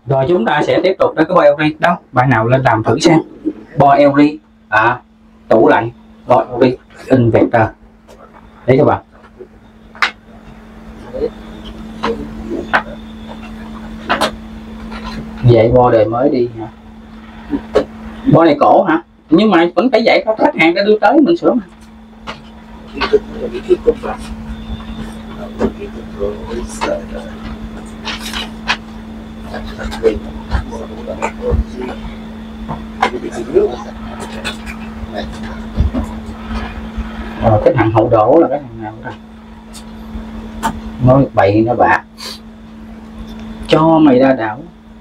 Rồi chúng ta sẽ tiếp tục tới cái bo LG đó. Bạn nào lên làm thử xem. Bo LG tủ lạnh bo LG Inverter. Đấy các bạn. Vậy bo đời mới đi hả? Bo này cổ hả? Nhưng mà vẫn phải vậy thôi, khách hàng đã đưa tới mình sửa mà. Cái thằng hậu đổ là cái thằng nào đó nói bậy nó bạ, cho mày ra đảo,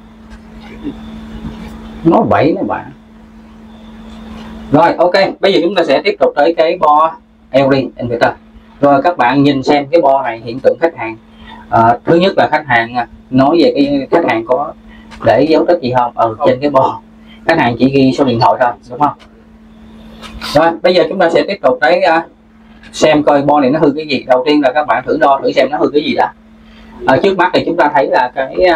nói bậy nó bạ. Rồi ok, bây giờ chúng ta sẽ tiếp tục tới cái bo LG Inverter. Rồi các bạn nhìn xem cái bo này hiện tượng khách hàng. Thứ nhất là khách hàng nói về cái khách hàng có để dấu tích gì không trên cái bo, khách hàng chỉ ghi số điện thoại thôi đúng không. Rồi bây giờ chúng ta sẽ tiếp tục tới xem coi bo này nó hư cái gì. Đầu tiên là các bạn thử đo thử xem nó hư cái gì đã. Trước mắt thì chúng ta thấy là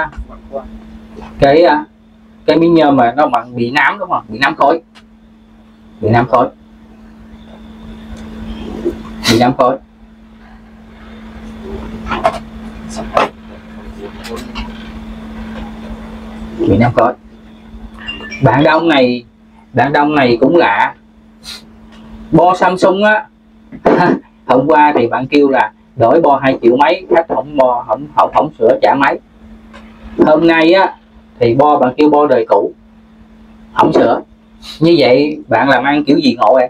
cái miếng nhôm mà nó bị nám đúng không, bị nám khối, bị nám khối, bị nám khối. Bị nám khối. Bạn đông này cũng lạ. Bo Samsung á hôm qua thì bạn kêu là đổi bo 2 triệu mấy, khách không sửa trả máy. Hôm nay á thì bạn kêu bo đời cũ không sửa. Như vậy bạn làm ăn kiểu gì ngộ em?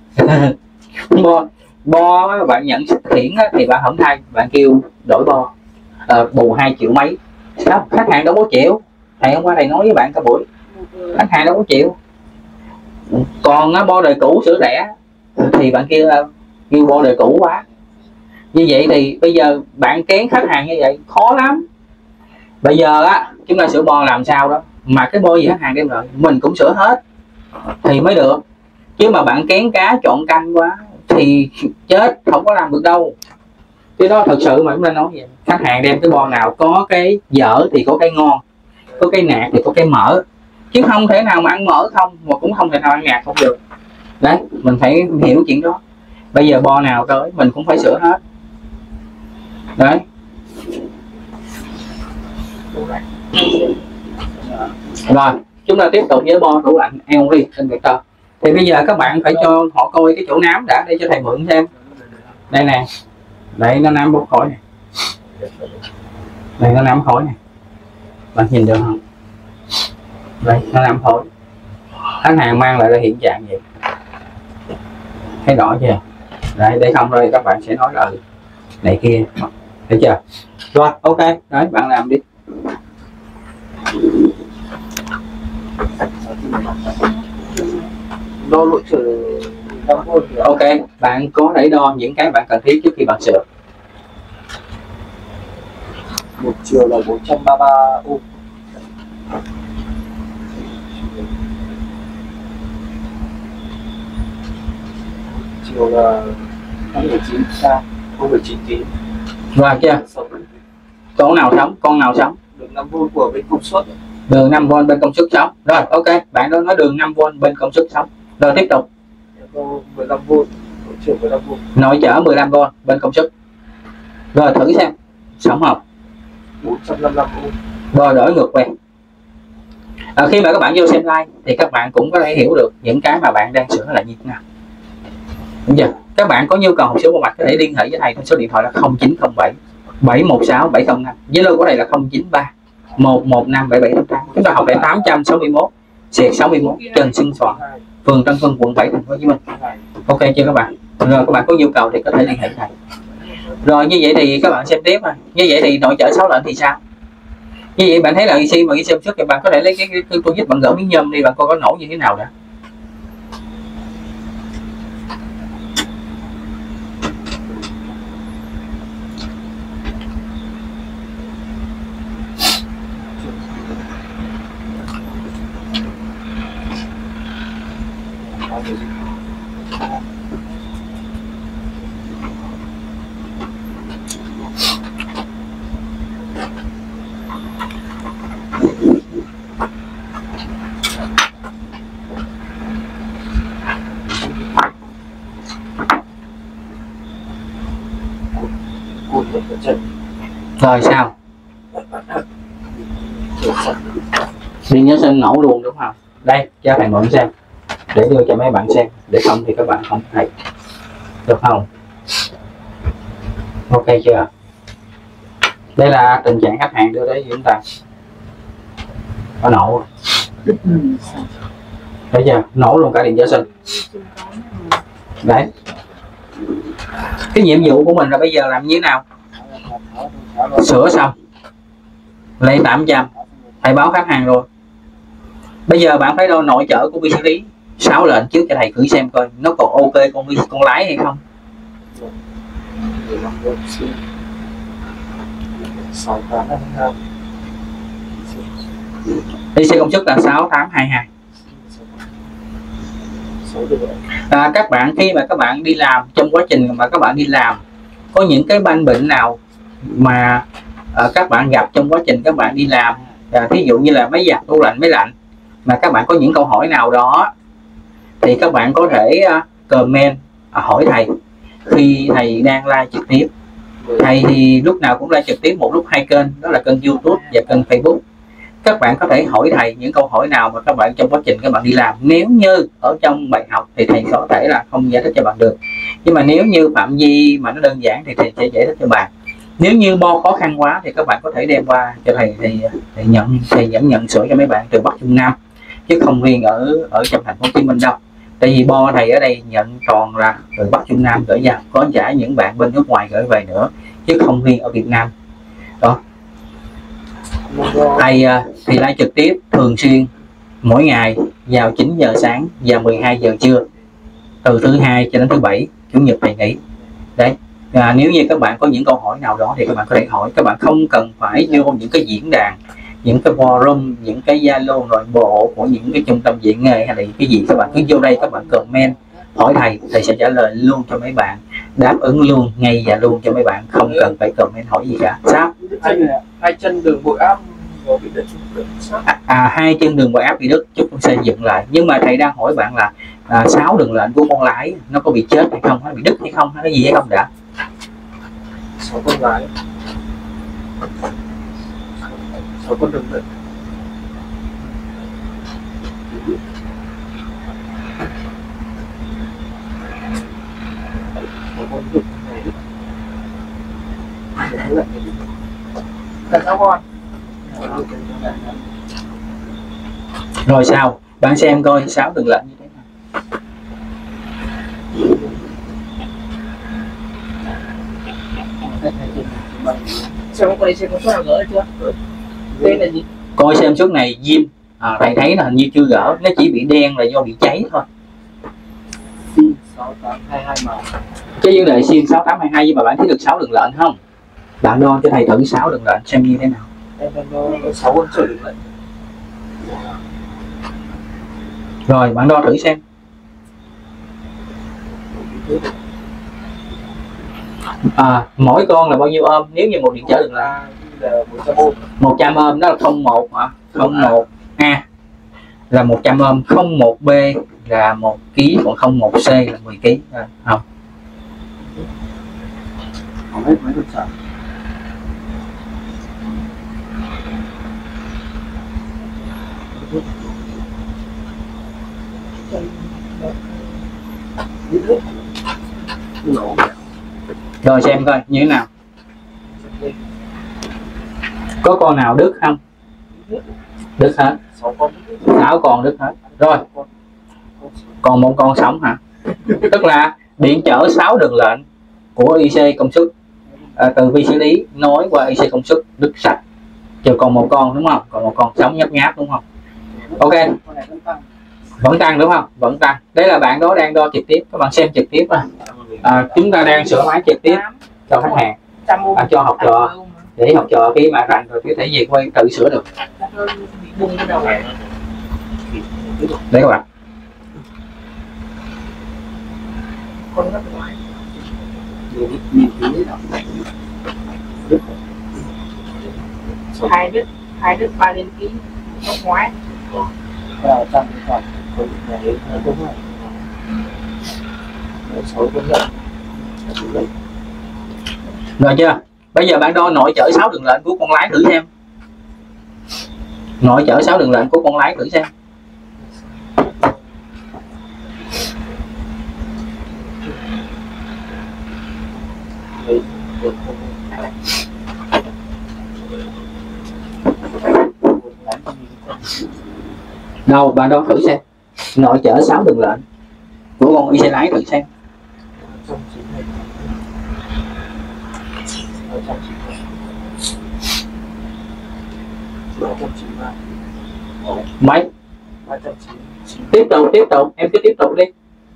bo bạn nhận xuất khiển thì bạn không thay, bạn kêu đổi bo bù 2 triệu mấy. Sao khách hàng đâu có chịu? Thầy hôm qua thầy nói với bạn cả buổi, khách hàng đâu có chịu. Còn bo đời cũ sửa rẻ thì bạn kêu bo đời cũ quá. Như vậy thì bây giờ bạn kén khách hàng như vậy khó lắm. Bây giờ chúng ta sửa bo làm sao đó mà cái bo gì khách hàng đem rồi mình cũng sửa hết thì mới được. Chứ mà bạn kén cá chọn canh quá thì chết, không có làm được đâu. Cái đó thật sự mà chúng ta nói vậy. Khách hàng đem cái bo nào có cái dở thì có cái ngon, có cái nạc thì có cái mỡ, chứ không thể nào mà ăn mỡ không mà cũng không thể nào ăn nạc không được. Đấy, mình phải hiểu chuyện đó. Bây giờ bo nào tới mình cũng phải sửa hết. Đấy. Rồi chúng ta tiếp tục với bo tủ lạnh LG Inverter. Thì bây giờ các bạn phải cho họ coi cái chỗ nám đã để cho thầy mượn xem. Đây nè, đây nó nám bốc khói này, đây nó nám khói này, bạn nhìn được không? Đây nó nám khói. Khách hàng mang lại là hiện trạng vậy, thấy rõ chưa? Đấy, để không rồi các bạn sẽ nói là này kia, thấy chưa? Rồi ok, đấy bạn làm đi. Đo lỗi trở ok, bạn có thể đo những cái bạn cần thiết trước khi bạn sửa. một chiều là 433 ohm, chiều là 0,9 xa, 0,9 tí. Rồi chưa? Chỗ nào sống? Con nào sống? Đường 5V của bên công suất. Đường 5V bên công suất sống. Rồi ok, bạn đó nói đường 5V bên công suất sống. Rồi tiếp tục. 15V, chiều 15V. Nội chở 15V bên công suất. Rồi thử xem sống không? 455 ohm. Rồi đổi ngược về. Khi mà các bạn vô xem like thì các bạn cũng có thể hiểu được những cái mà bạn đang sửa là như thế nào. Đúng chưa? Các bạn có nhu cầu học sửa bo mạch có thể liên hệ với thầy theo số điện thoại là 0907 716 705. Zalo của thầy là 093 115 7788. Chúng ta học tại 861/61 Trần Xuân Soạn, phường Tân Vân, quận 7, thành phố Hồ Chí Minh. Ok chưa các bạn? Rồi các bạn có nhu cầu thì có thể liên hệ thầy. Rồi như vậy thì các bạn xem tiếp. Như vậy thì nội chở 6 lệnh thì sao? Như vậy bạn thấy là khi mà xem trước thì bạn có thể lấy cái tôi giúp bạn gỡ miếng nhôm đi, bạn coi có nổ như thế nào đã. một ở chân. Rồi sao? Điện nhớ sinh nổ luôn đúng không? Đây cho thầy mượn xem để đưa cho mấy bạn xem, để không thì các bạn không thấy, được không? Ok chưa? Đây là tình trạng khách hàng đưa đến chúng ta có nổ, thấy chưa? Nổ luôn cả điện trở sinh. Đấy, cái nhiệm vụ của mình là bây giờ làm như thế nào? Sửa xong lấy 800, thầy báo khách hàng rồi. Bây giờ bạn phải đo nội chở của vi xử lý 6 lệnh trước cho thầy thử xem coi nó còn ok con lái hay không. 6822. IC công suất là 6822. Các bạn khi mà các bạn đi làm, trong quá trình mà các bạn đi làm có những cái ban bệnh nào mà các bạn gặp trong quá trình các bạn đi làm, thí dụ như là máy giặt, tủ lạnh, máy lạnh, mà các bạn có những câu hỏi nào đó thì các bạn có thể comment hỏi thầy khi thầy đang live trực tiếp. Thầy thì lúc nào cũng live trực tiếp một lúc 2 kênh, đó là kênh YouTube và kênh Facebook. Các bạn có thể hỏi thầy những câu hỏi nào mà các bạn trong quá trình các bạn đi làm. Nếu như ở trong bài học thì thầy có thể là không giải thích cho bạn được, nhưng mà nếu như phạm vi mà nó đơn giản thì thầy sẽ giải thích cho bạn. Nếu như bo khó khăn quá thì các bạn có thể đem qua cho thầy, thầy vẫn nhận sửa cho mấy bạn từ Bắc Trung Nam, chứ không riêng ở trong thành phố Hồ Chí Minh đâu. Tại vì bo thầy ở đây nhận toàn là từ Bắc Trung Nam gửi ra, có cả những bạn bên nước ngoài gửi về nữa, chứ không riêng ở Việt Nam. Đó, thầy thì live trực tiếp thường xuyên mỗi ngày vào 9 giờ sáng và 12 giờ trưa, từ thứ Hai cho đến thứ Bảy, Chủ nhật thầy nghỉ. Đấy, nếu như các bạn có những câu hỏi nào đó thì các bạn có thể hỏi. Các bạn không cần phải vô những cái diễn đàn, những cái forum, những cái Zalo nội bộ của những cái trung tâm dạy nghề hay là cái gì. Các bạn cứ vô đây, các bạn comment hỏi thầy, thầy sẽ trả lời luôn cho mấy bạn, đáp ứng luôn ngay và luôn cho mấy bạn, không cần phải comment hỏi gì cả. Sao? Hai chân đường bội áp bị đứt. Hai chân đường bội áp bị đứt, chúng xây dựng lại. Nhưng mà thầy đang hỏi bạn là 6 đường lệnh của con lái nó có bị chết hay không, nó bị đứt hay không, hay cái gì hay không đã? 6 con lái, 6 con đường lệnh. Rồi sao? Bạn xem coi 6 đường lệnh như thế nào. Xem con đi xem có số nào gỡ chưa? Đây là gì? Coi xem số này zin, thầy thấy là hình như chưa gỡ, nó chỉ bị đen là do bị cháy thôi. 6822 mà. Cái vấn đề sim 6822, nhưng mà bạn thấy được 6 đường lệnh không? Bạn đo cho thầy thử 6 đường lệnh xem như thế nào. Em đo 6 con trở đường lệnh. Rồi bạn đo thử xem. Mỗi con là bao nhiêu ôm? Nếu như một điện trở đường lệnh là 100 ôm. 100 ôm đó là 01 hả? 01A là 100 ôm, 01B là 1 kg, còn 01C là 10 kg. Không. Không hết mấy con sợ. Rồi xem coi như thế nào. Có con nào đứt không? Đứt hết. 6 con đứt hết. Rồi còn một con sống hả? Tức là điện chở 6 đường lệnh của IC công suất từ vi xử lý nối qua IC công suất đứt sạch, trừ còn một con đúng không? Còn một con sống nhấp nháp đúng không? Ok, vẫn tăng đúng không? Vẫn tăng. Đấy là bạn đó đang đo trực tiếp, các bạn xem trực tiếp. Chúng ta đang sửa máy trực tiếp cho khách hàng, cho học trò, để học trò khi mà rảnh rồi có thể về quay tự sửa được. Đấy các bạn. hai đứt 3 đến ký góc ngoái. Trong khoảng này đúng rồi. 6 con lợn. Rồi chưa? Bây giờ bạn đo nội chở 6 đường lệnh của con lái thử xem. Nội chở 6 đường lệnh của con lái thử xem. Đâu bạn đo thử xem. Nội chở 6 đường lệnh của con xe lái thử xem. Mấy? Tiếp tục, em cứ tiếp tục đi.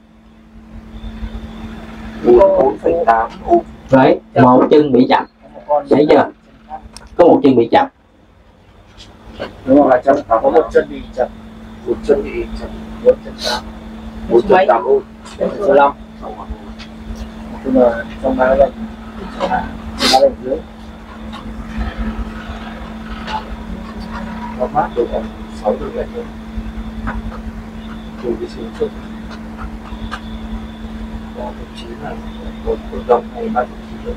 4,8 U. Đấy, một chân bị chập, thấy chưa? Có một chân bị chập. Đúng không? Là trong có một chân bị chập, một chân bị chập, 4,8, 4,8 U, 4,5. Nhưng mà trong 3 lần dưới. Nó mát được khoảng 6 độ lạnh thôi. Từ cái xuống trước. Và thậm chí là một đồng hay 3,9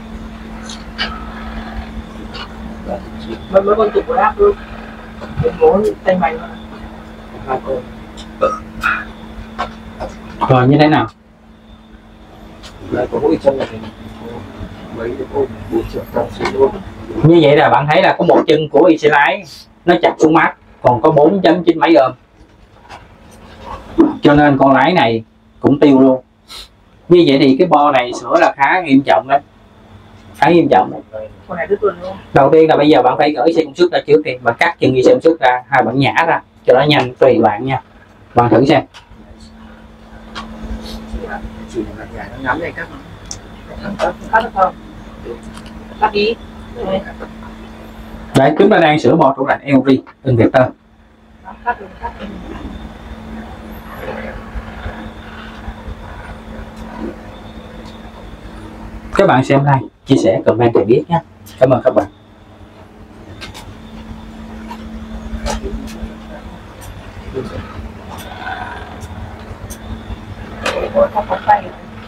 độ. Mấy con tụt của áp luôn. Cái mối tay mày mà. Hai con. Rồi như thế nào? Lại có mỗi chân là mấy cái ôm 4 triệu đồng xuống luôn. Như vậy là bạn thấy là có một chân của y xe lái nó chặt xuống mát, còn có 4.9 mấy ôm. Cho nên con lái này cũng tiêu luôn. Như vậy thì cái bo này sửa là khá nghiêm trọng đấy. Khá nghiêm trọng đấy. Con này đứt luôn đúng không? Đầu tiên là bây giờ bạn phải gửi xe công suất ra trước đi, bạn cắt chân đi xe công suất ra, hai bạn nhả ra cho nó nhanh, tùy bạn nha. Bạn thử xem. Chỉ là nhà nó ngắm này cắt Cắt được không? Cắt đi. Đấy, chúng ta đang sửa bo tủ lạnh LG Inverter. Cắt được, cắt được. Các bạn xem like, chia sẻ, comment để biết nhé. Cảm ơn các bạn. Không có tay.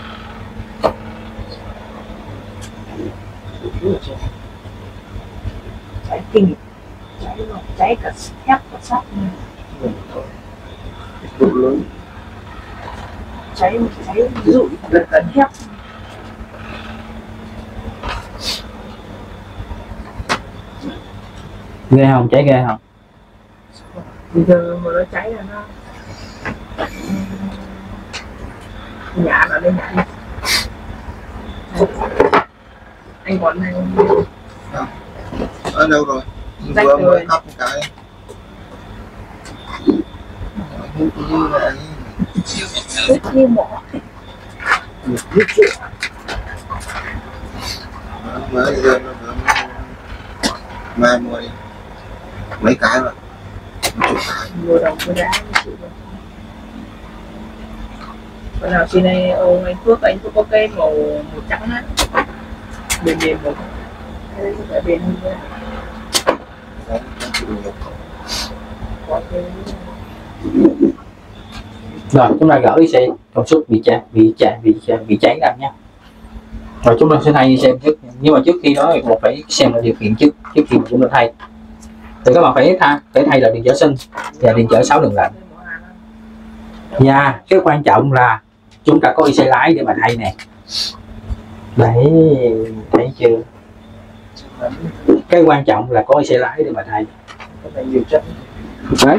Cháy kinh, cháy cả thép cả sắt, cháy rụi gần cả thép. Ghê không? Cháy ghê không? Bây giờ mà nó cháy là nó nhả nó lên nhả đi. Anh còn này ở đâu rồi? Rách Vừa rồi. mới cắt một cái. Như này. rất như mỏ. Mới giờ nó mai mua đi. Mấy cái rồi. Mua đồng mua đá còn nào trên này ông anh Phước có cây màu trắng á, bên một cái bên có cái Rồi chúng ta gỡ xe công suất bị cháy ra nha. Rồi chúng ta sẽ thay xem trước, nhưng mà trước khi đó thì một phải xem là điều kiện trước khi mà chúng ta thay. Thì các bạn phải thay là điện trở sinh và điện trở 6 đường lệnh. Và cái quan trọng là chúng ta có xe lái để mà thay nè. Đấy, thấy chưa? Cái quan trọng là có xe lái để mà thay. Nhiều chất. Đấy.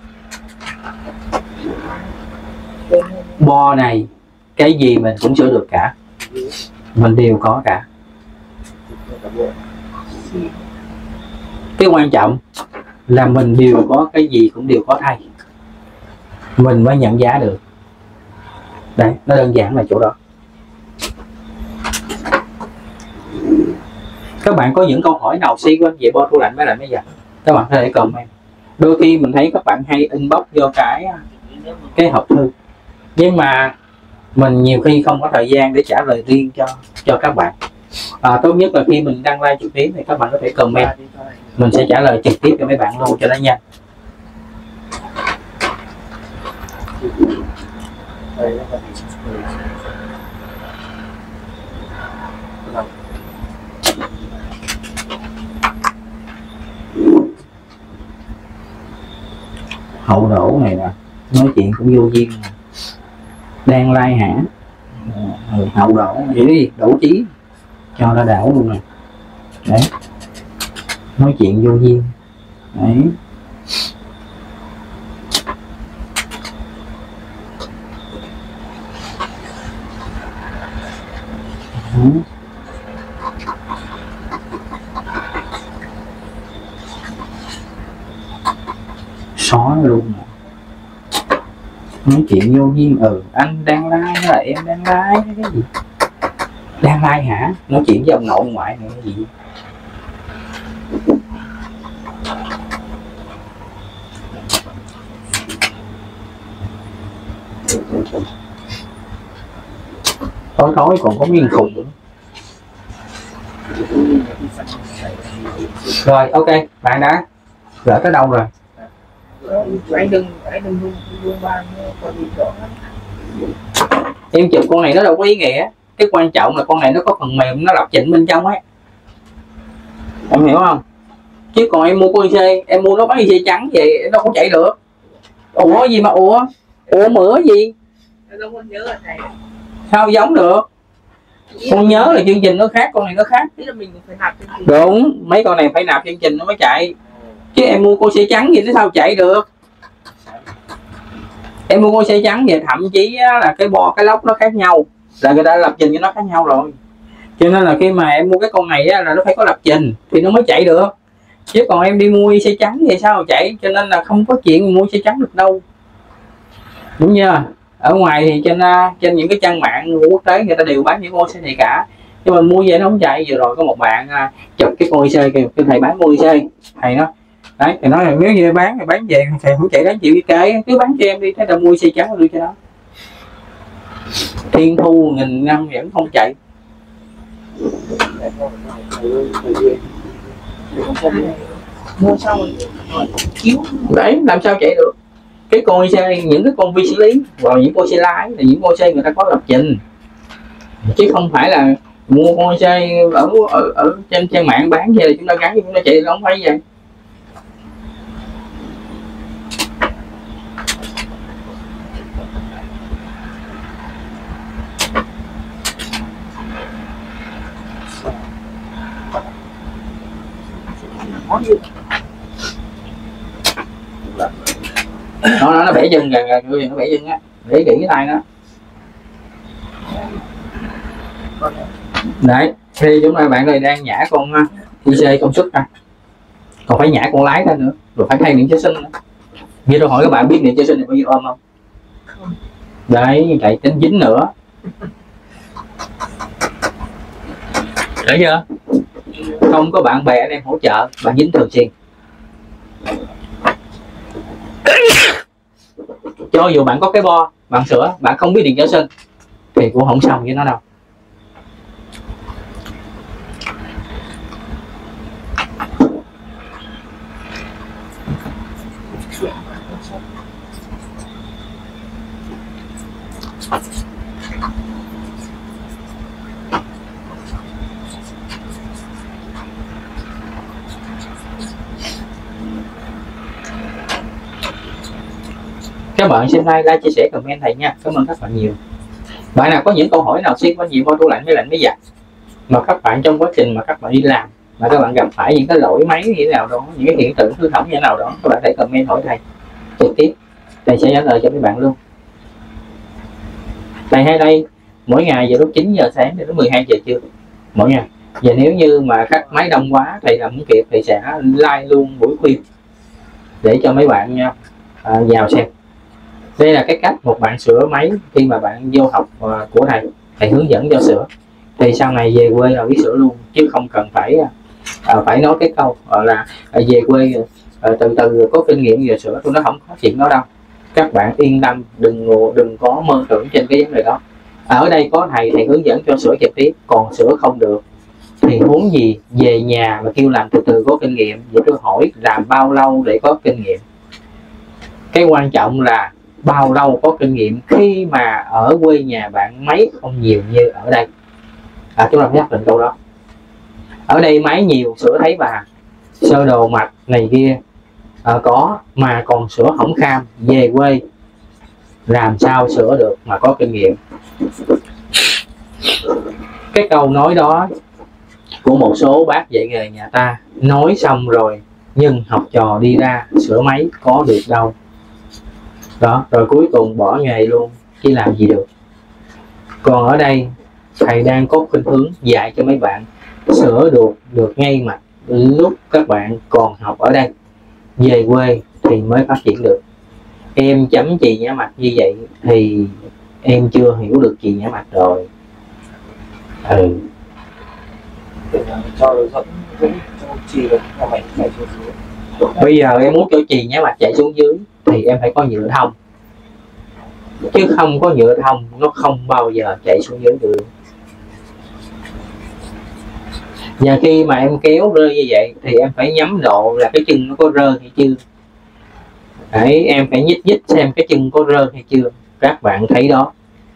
Bo này cái gì mình cũng sửa được cả, mình đều có cả. Cái quan trọng là mình đều có, cái gì cũng đều có thay, mình mới nhận giá được. Đấy, nó đơn giản là chỗ đó. Các bạn có những câu hỏi nào xoay quanh về bo tủ lạnh với lại máy giặt, các bạn có thể comment. Đôi khi mình thấy các bạn hay inbox vô cái hộp thư, nhưng mà mình nhiều khi không có thời gian để trả lời riêng cho các bạn. Tốt nhất là khi mình đăng live trực tiếp thì các bạn có thể comment, mình sẽ trả lời trực tiếp cho mấy bạn luôn cho nó nhanh. hậu đổ này nè, nói chuyện cũng vô duyên, đang lai hả, hậu đổ vậy đi, đổ chí cho nó đảo luôn nè, đấy, nói chuyện vô duyên, đấy. Xóa luôn, nói chuyện vô duyên. Anh đang like hay là em đang like cái gì, đang like hả, nói chuyện với ông nội ông ngoại này cái gì. Tối còn có miếng khùng nữa. Rồi ok, bạn đã gỡ tới đâu rồi? Anh đừng buông bàn còn gì đó. Em chụp con này nó đâu có ý nghĩa, cái quan trọng là con này nó có phần mềm nó lập trình bên trong ấy, em hiểu không? Chứ còn em mua con IC, em mua nó bán IC trắng vậy nó không chạy được. Ủa gì mà ủa mửa gì? Nó không nhớ là thầy. Sao giống được? Con nhớ là chương trình nó khác, con này nó khác. Tức là mình cũng phải nạp chương trình. Đúng, mấy con này phải nạp chương trình nó mới chạy. Chứ em mua con xe trắng vậy nó sao chạy được? Em mua con xe trắng vậy thậm chí là cái bo cái lốc nó khác nhau, là người ta lập trình cho nó khác nhau rồi. Cho nên là khi mà em mua cái con này là nó phải có lập trình thì nó mới chạy được. Chứ còn em đi mua xe trắng vậy sao chạy? Cho nên là không có chuyện mua xe trắng được đâu, đúng chưa? Ở ngoài thì trên những cái trang mạng quốc tế người ta đều bán những con xe này cả, nhưng mà mua về nó không chạy. Vừa rồi có một bạn chụp cái con IC kêu thầy bán con IC, thầy nó đấy, thầy nói là nếu như bán thì bán về thầy không chạy đáng chịu cái cứ bán cho em đi, thế là mua xe trắng đưa cho nó. Thiên thu nghìn năm vẫn không chạy. Mua xong rồi cứu Đấy, làm sao chạy được? Cái con xe, những cái con vi xử lý hoặc những con xe lái là những con xe người ta có lập trình, chứ không phải là mua con xe ở trên trang mạng bán về là chúng ta gắn chúng ta chạy, nó không phải vậy. Nó bẻ chân kìa, nó bẻ chân á, để kỹ cái tay nó. Đấy, thì chúng ta bạn ơi đang nhả con IC công suất ra, còn phải nhả con lái ra nữa, rồi phải thay điện chế sinh nữa. Như tôi hỏi các bạn biết điện chế sinh là bao nhiêu ôm không? Đấy, chạy tính dính nữa. Thấy chưa? Không có bạn bè đem hỗ trợ, bạn dính thường xuyên. Cho dù bạn có cái bo, bạn sửa, bạn không biết điện trở sinh thì cũng không xong với nó đâu. Các bạn xem like, chia sẻ, comment thầy nha. Cảm ơn các bạn nhiều. Bạn nào có những câu hỏi nào xuyên qua nhiều qua tủ lạnh với lạnh máy giặt mà các bạn trong quá trình mà các bạn đi làm mà các bạn gặp phải những cái lỗi máy như thế nào đó, những cái hiện tượng hư hỏng như thế nào đó, các bạn thể comment hỏi thầy trực tiếp, thầy sẽ trả lời cho các bạn luôn. Thầy hay đây mỗi ngày từ lúc 9 giờ sáng đến 12 giờ trưa mỗi ngày. Và nếu như mà các máy đông quá thầy làm không kịp thì sẽ like luôn buổi khuya để cho mấy bạn vào xem. Đây là cái cách một bạn sửa máy khi mà bạn vô học của thầy hướng dẫn cho sửa, thì sau này về quê là biết sửa luôn, chứ không cần phải nói cái câu là về quê từ từ có kinh nghiệm về sửa. Tôi nói không có chuyện đó đâu, các bạn yên tâm, đừng có mơ tưởng trên cái vấn đề đó. Ở đây có thầy hướng dẫn cho sửa trực tiếp, còn sửa không được thì muốn gì về nhà mà kêu làm từ từ có kinh nghiệm. Vậy tôi hỏi làm bao lâu để có kinh nghiệm? Cái quan trọng là bao lâu có kinh nghiệm khi mà ở quê nhà bạn máy không nhiều như ở đây. Chúng ta phải xác định câu đó. Ở đây máy nhiều sửa thấy bà sơ đồ mạch này kia, có, mà còn sửa hỏng kham, về quê làm sao sửa được mà có kinh nghiệm. Cái câu nói đó của một số bác dạy nghề nhà ta nói xong rồi, nhưng học trò đi ra sửa máy có được đâu. Đó, rồi cuối cùng bỏ nghề luôn, chứ làm gì được. Còn ở đây thầy đang có khuynh hướng dạy cho mấy bạn sửa được ngay mặt lúc các bạn còn học ở đây, về quê thì mới phát triển được. Em chấm chì nhã mặt như vậy thì em chưa hiểu được chì nhã mặt rồi. Bây giờ em muốn cho chì nhã mặt chạy xuống dưới thì em phải có nhựa thông, chứ không có nhựa thông nó không bao giờ chạy xuống dưới được. Và khi mà em kéo rơi như vậy thì em phải nhắm độ là cái chân nó có rơi hay chưa. Đấy, em phải nhích xem cái chân có rơi hay chưa. Các bạn thấy đó,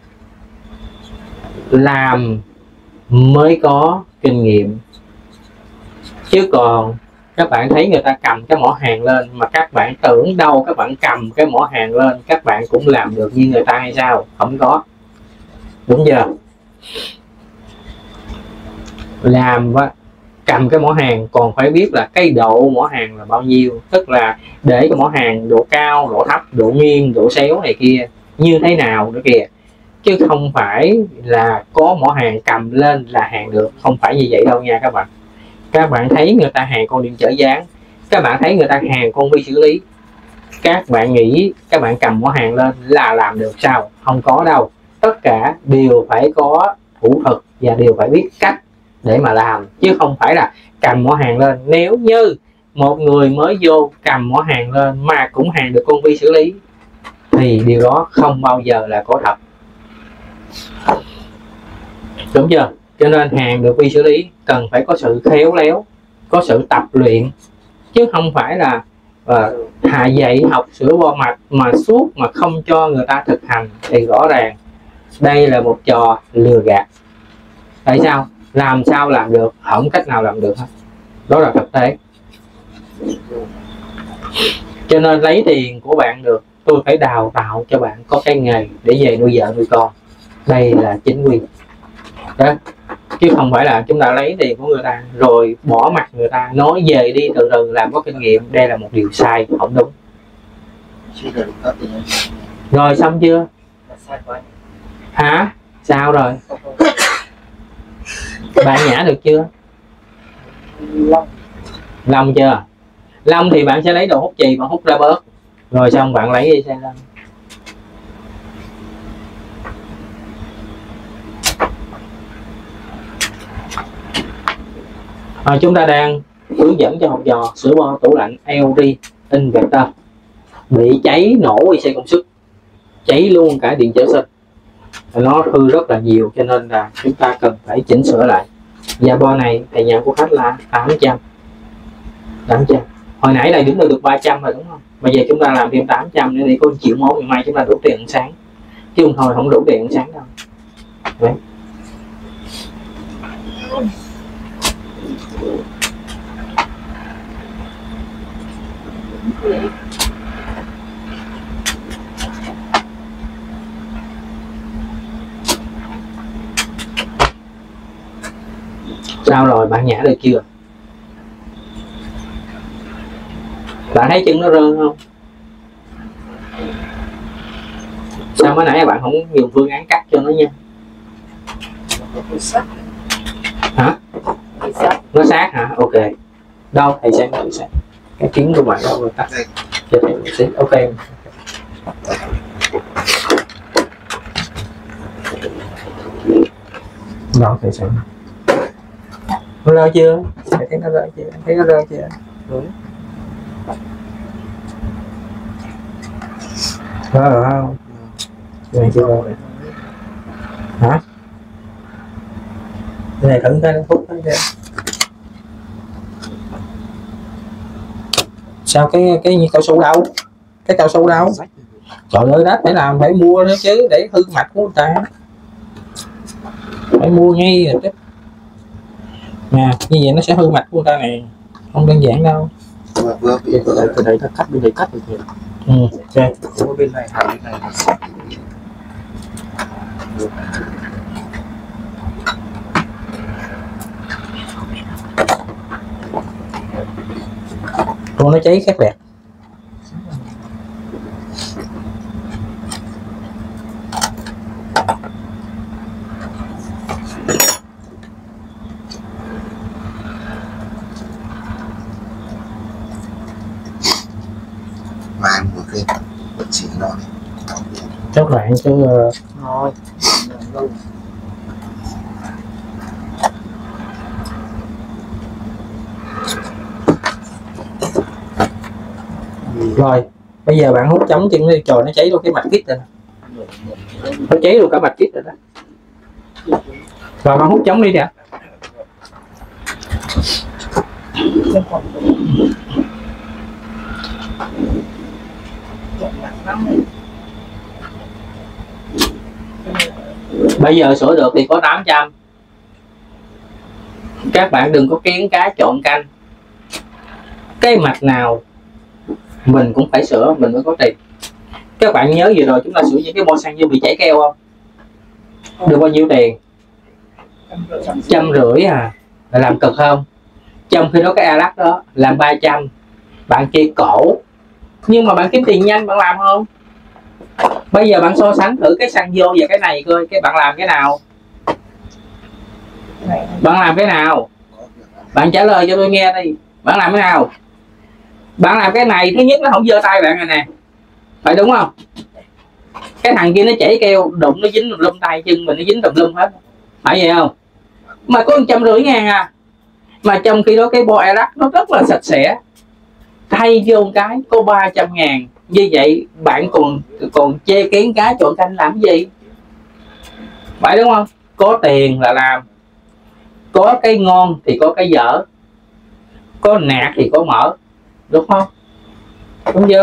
làm mới có kinh nghiệm. Chứ còn các bạn thấy người ta cầm cái mỏ hàng lên mà các bạn tưởng đâu các bạn cầm cái mỏ hàng lên các bạn cũng làm được như người ta hay sao? Không có. Đúng chưa? Làm cầm cái mỏ hàng còn phải biết là cái độ mỏ hàng là bao nhiêu, tức là để cái mỏ hàng độ cao, độ thấp, độ nghiêng, độ xéo này kia như thế nào nữa kìa, chứ không phải là có mỏ hàng cầm lên là hàng được, không phải như vậy đâu nha các bạn. Các bạn thấy người ta hàng con điện trở dáng, các bạn thấy người ta hàng con vi xử lý, các bạn nghĩ các bạn cầm mỏ hàng lên là làm được sao? Không có đâu. Tất cả đều phải có thủ thuật và đều phải biết cách để mà làm, chứ không phải là cầm mỏ hàng lên. Nếu như một người mới vô cầm mỏ hàng lên mà cũng hàng được con vi xử lý thì điều đó không bao giờ là có thật. Đúng chưa? Cho nên hàng được vi xử lý cần phải có sự khéo léo, có sự tập luyện, chứ không phải là hạ dạy học sửa bo mạch mà suốt mà không cho người ta thực hành thì rõ ràng đây là một trò lừa gạt. Tại sao? Làm sao làm được? Không cách nào làm được hết. Đó là thực tế. Cho nên lấy tiền của bạn được, tôi phải đào tạo cho bạn có cái nghề để về nuôi vợ nuôi con. Đây là chính quy đó. Chứ không phải là chúng ta lấy tiền của người ta rồi bỏ mặt người ta, nói về đi từ từ làm có kinh nghiệm. Đây là một điều sai, không đúng. Rồi xong chưa? Hả? Sao rồi? Bạn nhả được chưa? Long chưa? Long thì bạn sẽ lấy đồ hút chì, bạn hút ra bớt. Rồi xong bạn lấy đi xe lên. Chúng ta đang hướng dẫn cho học trò sửa bo tủ lạnh LG Inverter bị cháy nổ IC công suất, cháy luôn cả điện trở sinh, nó hư rất là nhiều, cho nên là chúng ta cần phải chỉnh sửa lại. Và bo này thầy nhận của khách là 800. Hồi nãy là chúng ta được 300 rồi đúng không? Bây giờ chúng ta làm thêm 800 nữa đi, có 1 triệu mốt, ngày mai chúng ta đủ tiền ăn sáng, chứ không thôi không đủ tiền ăn sáng đâu. Đấy. Sao rồi, bạn nhả được chưa? Bạn thấy chân nó rơn không? Sao mới nãy bạn không dùng phương án cắt cho nó nha? Hả? Nó sát hả? Ok. Đâu thầy xem thử xem cái kiến của bạn đâu rồi tắt cho thầy một xíu. Ok. Đâu thầy xem nó rơi chưa? Thầy thấy nó rơi chưa? Thấy nó rơi chưa? Rồi. Rồi không? Rồi chưa rồi. Hả? Cái này thử cái phút đó xem. Sao cái cao su đâu? Cái cao su đâu? Trời ơi, đất phải làm, phải mua nữa chứ, để hư mặt của người ta. Phải mua ngay rồi chứ. Nè, như vậy nó sẽ hư mặt của người ta này. Không đơn giản đâu. vừa bị cái đấy là cắt bên đấy cắt được thì ok. có bên này hàng bên này Con nó cháy khác đẹp. mai một cái chỉ nó đi Chốt lại chứ Rồi. rồi. Bây giờ bạn hút chống chân đi, trời nó cháy luôn cái mạch kít rồi nè. Nó cháy luôn cả mạch kít rồi đó. Rồi bạn hút chống đi nè. Bây giờ sửa được thì có 800. Các bạn đừng có kiến cá trộn canh. Cái mạch nào mình cũng phải sửa, mình mới có tiền. Các bạn nhớ vừa rồi chúng ta sửa những cái bo xăng như bị chảy keo không? Được bao nhiêu tiền? 150 à. Là làm cực không? Trong khi đó cái Alac đó làm 300. Bạn chia cổ. Nhưng mà bạn kiếm tiền nhanh, bạn làm không? Bây giờ bạn so sánh thử cái xăng vô và cái này coi, cái bạn làm cái nào? Bạn làm cái nào? Bạn trả lời cho tôi nghe đi. Bạn làm cái nào? Bạn làm cái này thứ nhất nó không giơ tay bạn rồi nè, phải đúng không? Cái thằng kia nó chảy keo đụng nó dính tùm lum tay chân mình, nó dính tùm lum hết, phải vậy không? Mà có 150.000 à. Mà trong khi đó cái bo Alac nó rất là sạch sẽ, thay vô cái có 300.000. Như vậy bạn còn chê kén cá trộn canh làm cái gì? Phải đúng không? Có tiền là làm. Có cái ngon thì có cái dở, có nạt thì có mỡ, đúng không? Đúng chưa?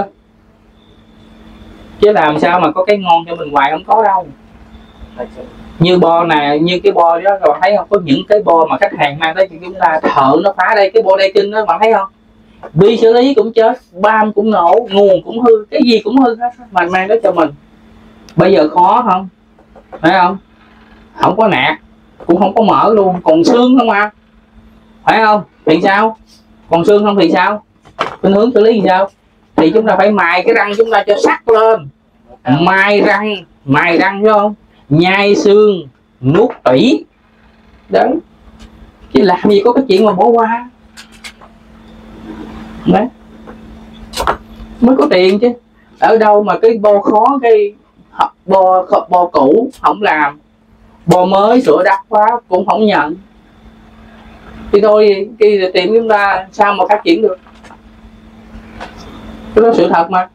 Chứ làm sao mà có cái ngon cho mình hoài, không có đâu. Như bo này, như cái bo đó rồi thấy không? Có những cái bo mà khách hàng mang tới cho chúng ta, thợ nó phá đây, cái bo đây kinh đó, bạn thấy không? Bi xử lý cũng chết, bam cũng nổ, nguồn cũng hư, cái gì cũng hư hết mà mang tới cho mình. Bây giờ khó không? Thấy không? Không có nạt, cũng không có mỡ luôn, còn xương không à, phải không? Thì sao? Còn xương không thì sao? Bên hướng xử lý thì sao? Thì chúng ta phải mài cái răng chúng ta cho sắc lên, mài răng phải không? Nhai xương, nuốt tủy đấy, chứ làm gì có cái chuyện mà bỏ qua đấy mới có tiền chứ. Ở đâu mà cái bo khó, cái bo cũ không làm, bo mới sửa đắt quá cũng không nhận, thì thôi cái tiệm chúng ta sao mà phát triển được? Cái đó sự thật mà.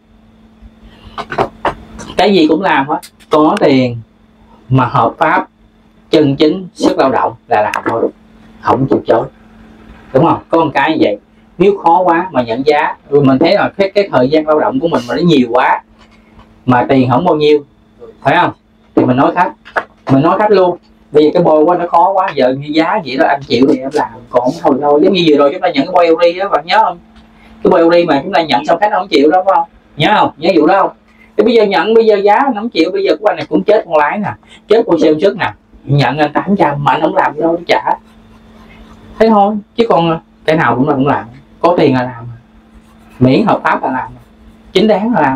Cái gì cũng làm hết, có tiền mà hợp pháp, chân chính, sức lao động là làm thôi, không chịu chối, đúng không? Có một cái như vậy. Nếu khó quá mà nhận giá, mình thấy là cái thời gian lao động của mình mà nó nhiều quá mà tiền không bao nhiêu, phải không? Thì mình nói khách luôn, bây giờ cái bôi quá nó khó quá, giờ như giá vậy đó anh chịu thì em làm, còn thôi thôi. Giống như vừa rồi chúng ta nhận cái bôi Uri đó, bạn nhớ không? Cái bôi Uri mà chúng ta nhận xong khách nó không chịu đó, phải không? Nhớ không? Nhớ vụ đó không? Thì bây giờ nhận, bây giờ giá nó không chịu, bây giờ của anh này cũng chết con lái nè, chết con xem trước nè, nhận anh 800 mà anh không làm đâu, trả. Thế thôi, chứ còn cái nào cũng là không làm, có tiền là làm, miễn hợp pháp là làm, chính đáng là làm.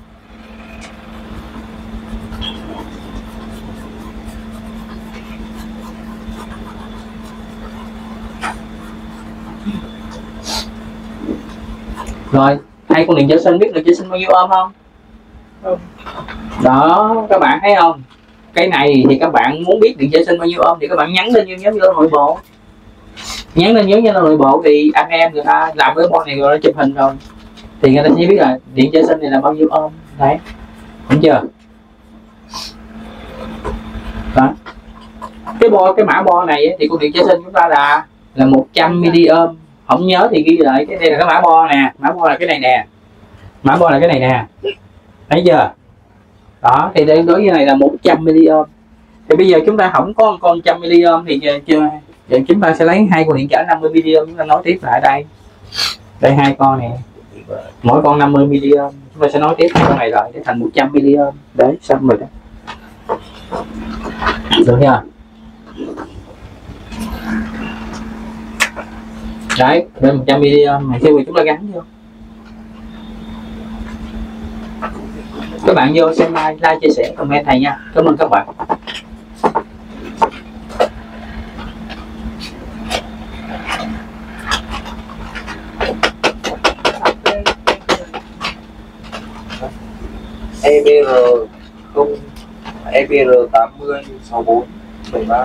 Rồi, hai con điện trở sinh biết điện trở sinh bao nhiêu ôm không? Đó, các bạn thấy không? Cái này thì các bạn muốn biết điện trở sinh bao nhiêu ôm thì các bạn nhắn lên như nhóm nội bộ. Nhắn lên nhóm nội bộ thì anh em người ta làm cái bon này rồi nó chụp hình rồi thì người ta sẽ biết là điện trở sinh này là bao nhiêu ôm. Đấy, đúng chưa? Đó. Cái mã bo này thì con điện trở sinh chúng ta là 100 mA. Không nhớ thì ghi lại, cái đây là cái mã bo nè, mã bo là cái này nè, mã bo là cái này nè, thấy chưa? Đó, thì đây đối với này là 100 mA. Thì bây giờ chúng ta không có con 100 mA thì chúng ta sẽ lấy hai con điện trở 50 mA chúng ta nói tiếp lại đây. Đây hai con này, mỗi con 50 mA. Chúng ta sẽ nói tiếp hai con này lại để thành 100 mA. Đấy, xong rồi đó. Được chưa? Đấy, bên 100 mA này siêu chúng ta gắn vô. Các bạn vô xem like, chia sẻ, comment thầy nha. Cảm ơn các bạn. EBR 80 64 73.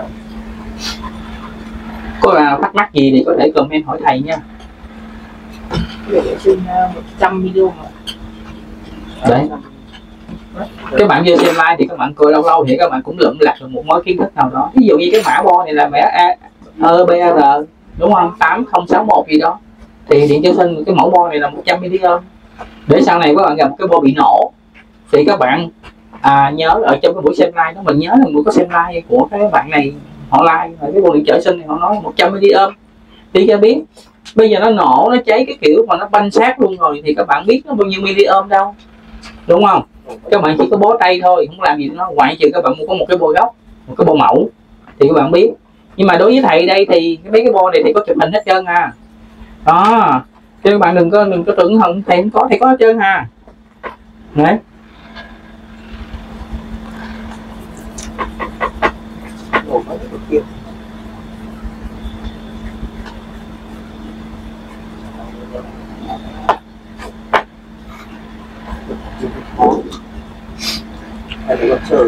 Có bạn nào thắc mắc gì thì có thể comment hỏi thầy nha. Để xin 100 video mà. Đấy. Các bạn vô xem like thì các bạn coi lâu lâu thì các bạn cũng lượm lặt được một mớ kiến thức nào đó. Ví dụ như cái mã bo này là mã EBR đúng không? 8061 gì đó. Thì điện trở sinh cái mẫu bo này là 100 mA. Để sau này các bạn gặp cái bo bị nổ thì các bạn nhớ ở trong cái buổi xem like đó, mình nhớ là buổi có xem like của cái bạn này họ like cái bộ điện trở sinh này họ nói 100 mA thì cho biết bây giờ nó nổ nó cháy cái kiểu mà nó banh xác luôn rồi thì các bạn biết nó bao nhiêu mA đâu, đúng không? Các bạn chỉ có bó tay thôi, không làm gì nó, ngoại trừ các bạn có một cái bo gốc, một cái bo mẫu thì các bạn biết. Nhưng mà đối với thầy đây thì mấy cái bo này thì có chụp hình hết trơn đó, cho các bạn đừng có tưởng không thầy không có, thầy có hết trơn đấy. Hay là chờ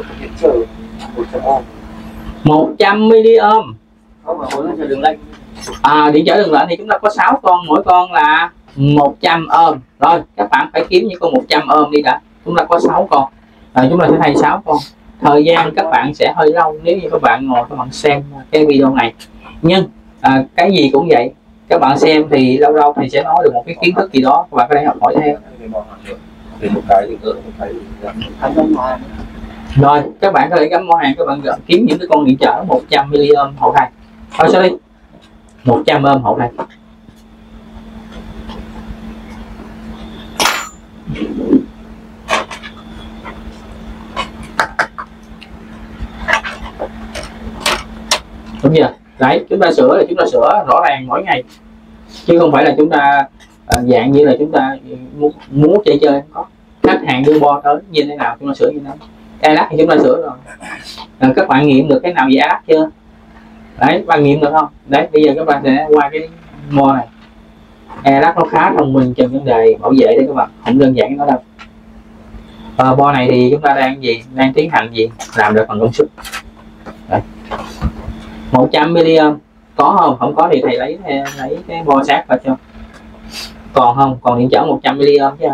100 mA. Không mà muốn chờ đường lệnh. Điện trở đường lệnh thì chúng ta có 6 con, mỗi con là 100 ohm. Rồi các bạn phải kiếm những con 100 ohm đi đã. Chúng ta có 6 con. Chúng ta sẽ thay 6 con. Thời gian các bạn sẽ hơi lâu nếu như các bạn ngồi các bạn xem cái video này. Nhưng cái gì cũng vậy, các bạn xem thì lâu lâu thì sẽ nói được một cái kiến thức gì đó, các bạn có thể học hỏi theo. Rồi các bạn có thể gắn mỏ hàng, các bạn kiếm những cái con điện trở 100 mA hậu thay. Thôi sao đi 100 ohm hậu thay. Đúng chưa? Đấy, chúng ta sửa là chúng ta sửa rõ ràng mỗi ngày, chứ không phải là chúng ta dạng như là chúng ta muốn chơi không có. Khách hàng đưa bo tới như thế nào chúng ta sửa như thế. Adapt thì chúng ta sửa rồi. Các bạn nghiệm được cái nào về Adapt chưa? Đấy, bạn nghiệm được không? Đấy, bây giờ các bạn sẽ qua cái bo này. Adapt nó khá thông minh trong vấn đề bảo vệ đấy các bạn, không đơn giản nó đâu. Bo này thì chúng ta đang tiến hành làm được phần công suất. Đấy. 100 mA có không? Không có thì thầy lấy cái bo sát vào cho. Còn không? Còn điện trở 100 mA chứ?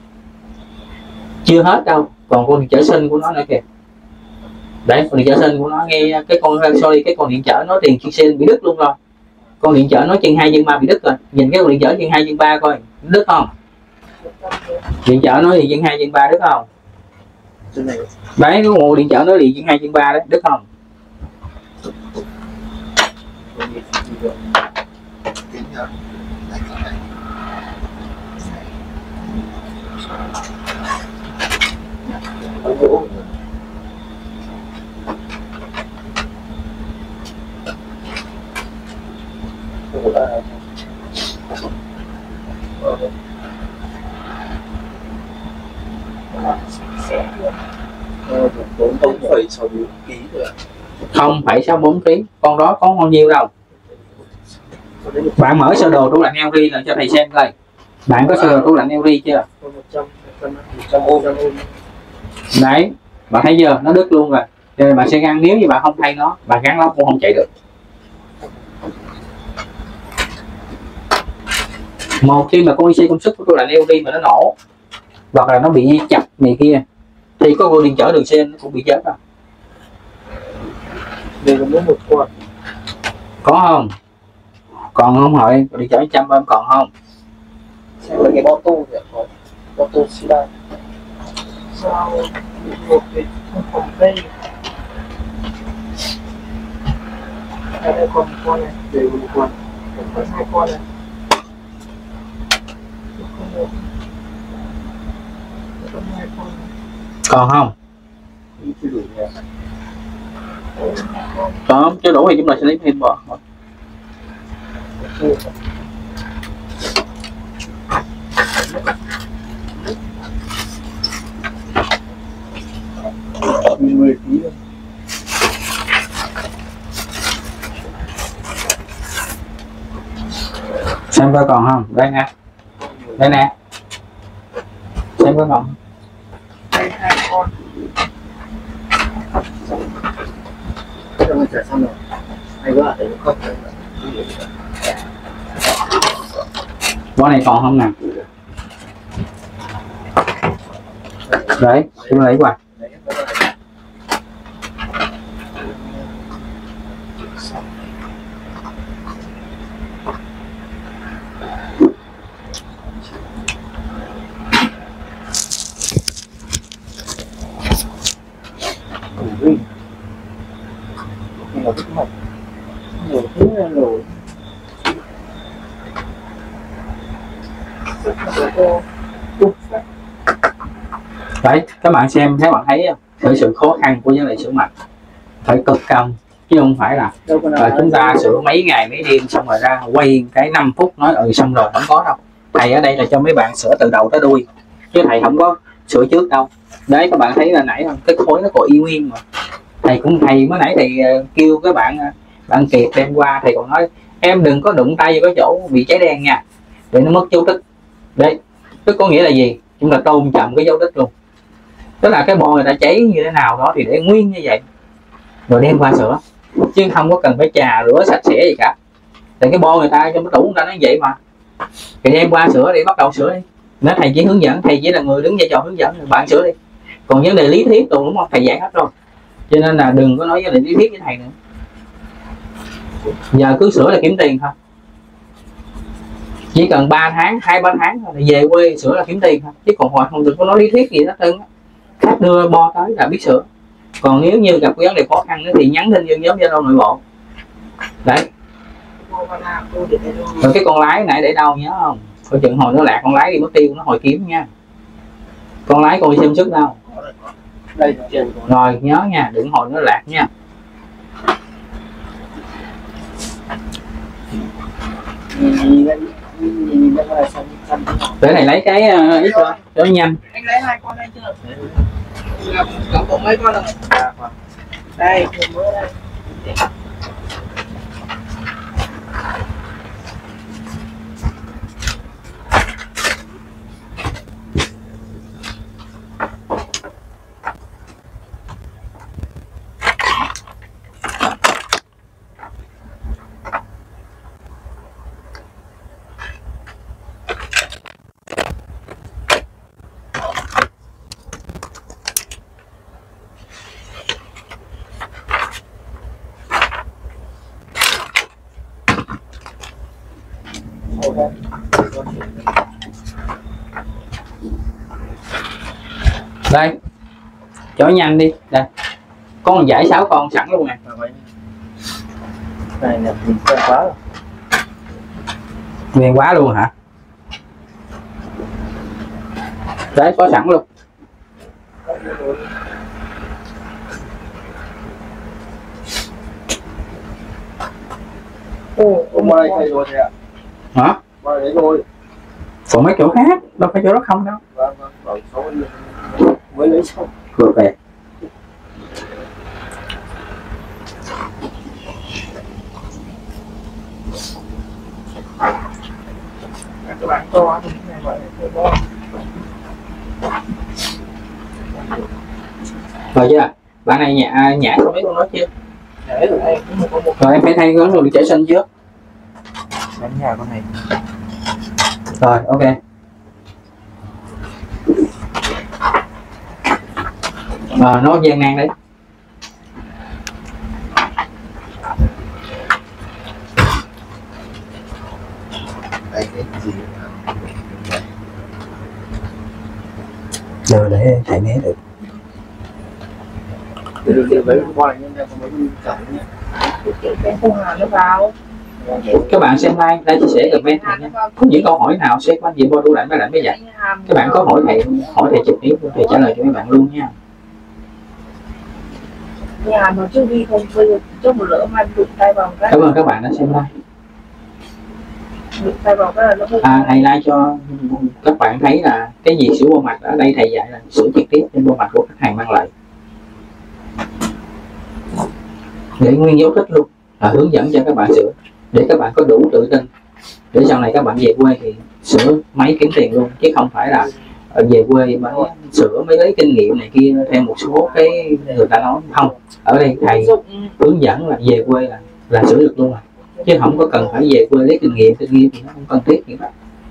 Chưa hết đâu, còn con điện trở sinh của nó nữa kìa. Đấy, con điện trở sinh của nó nghe cái con điện trở nó tiền sen bị đứt luôn rồi. Con điện trở nó chân 2 chân 3 bị đứt rồi. Nhìn cái con điện trở chân 2 chân 3 coi, đứt không? Điện trở nó thì chân 2 chân 3 đứt không? Đấy, cái con điện trở nó liền chân 2 chân 3 đấy, đứt không? Không phải 64 kg rồi. 0,64 kg. Con đó có bao nhiêu đâu. Bạn mở sơ đồ tủ lạnh LG là cho thầy xem coi. Bạn có sơ đồ tủ lạnh LG chưa? 100 ôm. Đấy, bạn thấy chưa? Nó đứt luôn rồi. Rồi bạn sẽ gắn, nếu như bạn không thay nó, bạn gắn nó cũng không chạy được. Một khi mà con IC công suất của tủ lạnh LG mà nó nổ hoặc là nó bị chập này kia thì có con điện trở đường sen nó cũng bị chết đâu. Đây là một quạt. Có không? Còn không hỏi điện trở 100 ohm còn không? Xem cái bo tu thì có. Bo tu xi đan. Sao một cái không dây. Đây còn con này, để một con. Còn 2 con này. Còn không? Chưa đủ nha. Còn không, chưa đủ thì chúng ta sẽ lấy thêm bò. Mình 10 kg thôi. Xem coi còn không? Đây nè. Đây nè. Xem coi còn. Đây 2 con. Cho mình trả xong rồi. Hay quá, thấy nó khóc rồi. Bó này còn không nè? Đấy, chúng ta lấy qua. Đấy, các bạn xem, các bạn thấy không? Sự khó khăn của vấn đề sửa mặt phải cực công, chứ không phải là chúng ta sửa mấy ngày mấy đêm xong rồi ra quay cái 5 phút nói xong rồi, không có đâu. Thầy ở đây là cho mấy bạn sửa từ đầu tới đuôi, chứ thầy không có sửa trước đâu. Đấy, các bạn thấy là nãy cái khối nó còn y nguyên mà. Thầy mới nãy thì kêu các bạn Kiệt đem qua, thầy còn nói em đừng có đụng tay vào cái chỗ bị cháy đen nha, để nó mất dấu tích. Đấy, tức có nghĩa là gì? Chúng ta tôn trọng cái dấu tích luôn, tức là cái bo người ta cháy như thế nào đó thì để nguyên như vậy rồi đem qua sửa, chứ không có cần phải chà rửa sạch sẽ gì cả. Tại cái bo người ta trong cái tủ người ta nói vậy mà, thì đem qua sửa đi, bắt đầu sửa đi. Nếu thầy chỉ hướng dẫn, thầy chỉ là người đứng vai trò hướng dẫn, bạn sửa đi. Còn vấn đề lý thuyết rồi đúng không, thầy dạy hết rồi, cho nên là đừng có nói vấn đề lý thuyết với thầy nữa. Giờ cứ sửa là kiếm tiền thôi, chỉ cần 3 tháng 2-3 tháng thôi, về quê sửa là kiếm tiền thôi, chứ còn hồi không được có nói lý thuyết gì hết trơn á. Khách đưa bo tới là biết sửa. Còn nếu như gặp vấn đề khó khăn nữa thì nhắn tin vô nhóm Zalo nội bộ. Đấy. Rồi cái con lái nãy để đâu nhớ không? Coi chừng hồi nó lạc con lái đi mất tiêu, nó hồi kiếm nha. Con lái con đi xem sức đâu. Đây, rồi nhớ nha, đừng hồi nó lạc nha. Để này lấy cái ít cho nhanh. Anh lấy 2 con đây chưa? Tổng cộng mấy con rồi? Đây, mới đây. Đây, cho nhanh đi. Đây, có một dãy 6 con sẵn luôn nè. Này là mình quen quá rồi. Nguyên quá luôn hả? Đấy, có sẵn luôn. Ông qua đây thay rồi thầy ạ. Hả? Qua đây thôi. Còn mấy chỗ khác, đâu phải chỗ đó không đâu. Vâng, bảo số mới lấy xong. Được về. Các bạn to thì này gọi là bo. Rồi chưa? Bạn này nhả xong mấy con đó chưa? Để rồi đây cũng có một Rồi em phải thay con rồi chạy sinh trước. đánh nhà con này. Rồi, ok. Nó gian nan đấy. Giờ để thầy né được. Được mấy con này nhưng mà mấy con chảy nhé. Cái không hàn nó vào. Các bạn xem like chia sẻ comment nha. Có những câu hỏi nào xoay quanh về bo tủ lạnh máy giặt, các bạn có hỏi thầy trực tiếp, thầy trả lời cho mấy bạn luôn nha. Nhà mà trước đi không, bây giờ trước một lỡ mà đụng tay vào cái. Cảm ơn các bạn đã xem like. Đụng tay vào cái là nó Thầy like cho các bạn thấy là cái gì sửa bo mặt ở đây thầy dạy là sửa trực tiếp trên bo mặt của khách hàng mang lại. Để nguyên dấu tích luôn, hướng dẫn cho các bạn sửa để các bạn có đủ tự tin để sau này các bạn về quê thì sửa máy kiếm tiền luôn, chứ không phải là về quê mới sửa mới lấy kinh nghiệm này kia theo một số cái người ta nói. Không, ở đây thầy hướng dẫn là về quê là sửa được luôn rồi, chứ không có cần phải về quê lấy kinh nghiệm thì nó không cần thiết gì đó.